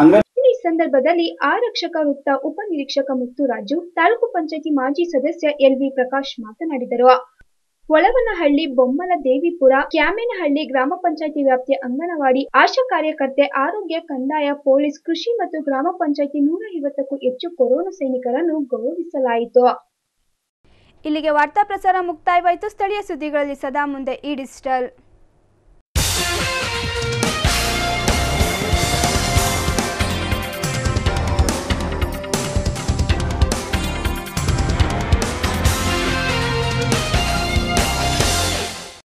ಈ ಸಂದರ್ಭದಲ್ಲಿ ಆರಕ್ಷಕ ವೃತ್ತ ಉಪ ನಿರೀಕ್ಷಕ ಮುತ್ತುರಾಜು, ತಾಲೂಕು ಪಂಚಾಯತಿ ಮಾಜಿ ಸದಸ್ಯ ಎಲ್ ವಿ ಪ್ರಕಾಶ್ ಮಾತನಾಡಿದರು. ಒಳವನಹಳ್ಳಿ, ಬೊಮ್ಮಲ ದೇವಿಪುರ, ಕ್ಯಾಮೇನಹಳ್ಳಿ ಗ್ರಾಮ ಪಂಚಾಯತಿ ವ್ಯಾಪ್ತಿಯ ಅಂಗನವಾಡಿ, ಆಶಾ ಕಾರ್ಯಕರ್ತೆ, ಆರೋಗ್ಯ, ಕಂದಾಯ, ಪೊಲೀಸ್, ಕೃಷಿ ಮತ್ತು ಗ್ರಾಮ ಪಂಚಾಯತಿ ನೂರ ಐವತ್ತಕ್ಕೂ ಹೆಚ್ಚು ಕೊರೋನಾ ಸೈನಿಕರನ್ನು ಗೌರವಿಸಲಾಯಿತು. ಇಲ್ಲಿಗೆ ವಾರ್ತಾ ಪ್ರಸಾರ ಮುಕ್ತಾಯವಾಯಿತು. ಸ್ಥಳೀಯ ಸುದ್ದಿಗಳಲ್ಲಿ ಸದಾ ಮುಂದೆ ಈ ಡಿಜಿಟಲ್.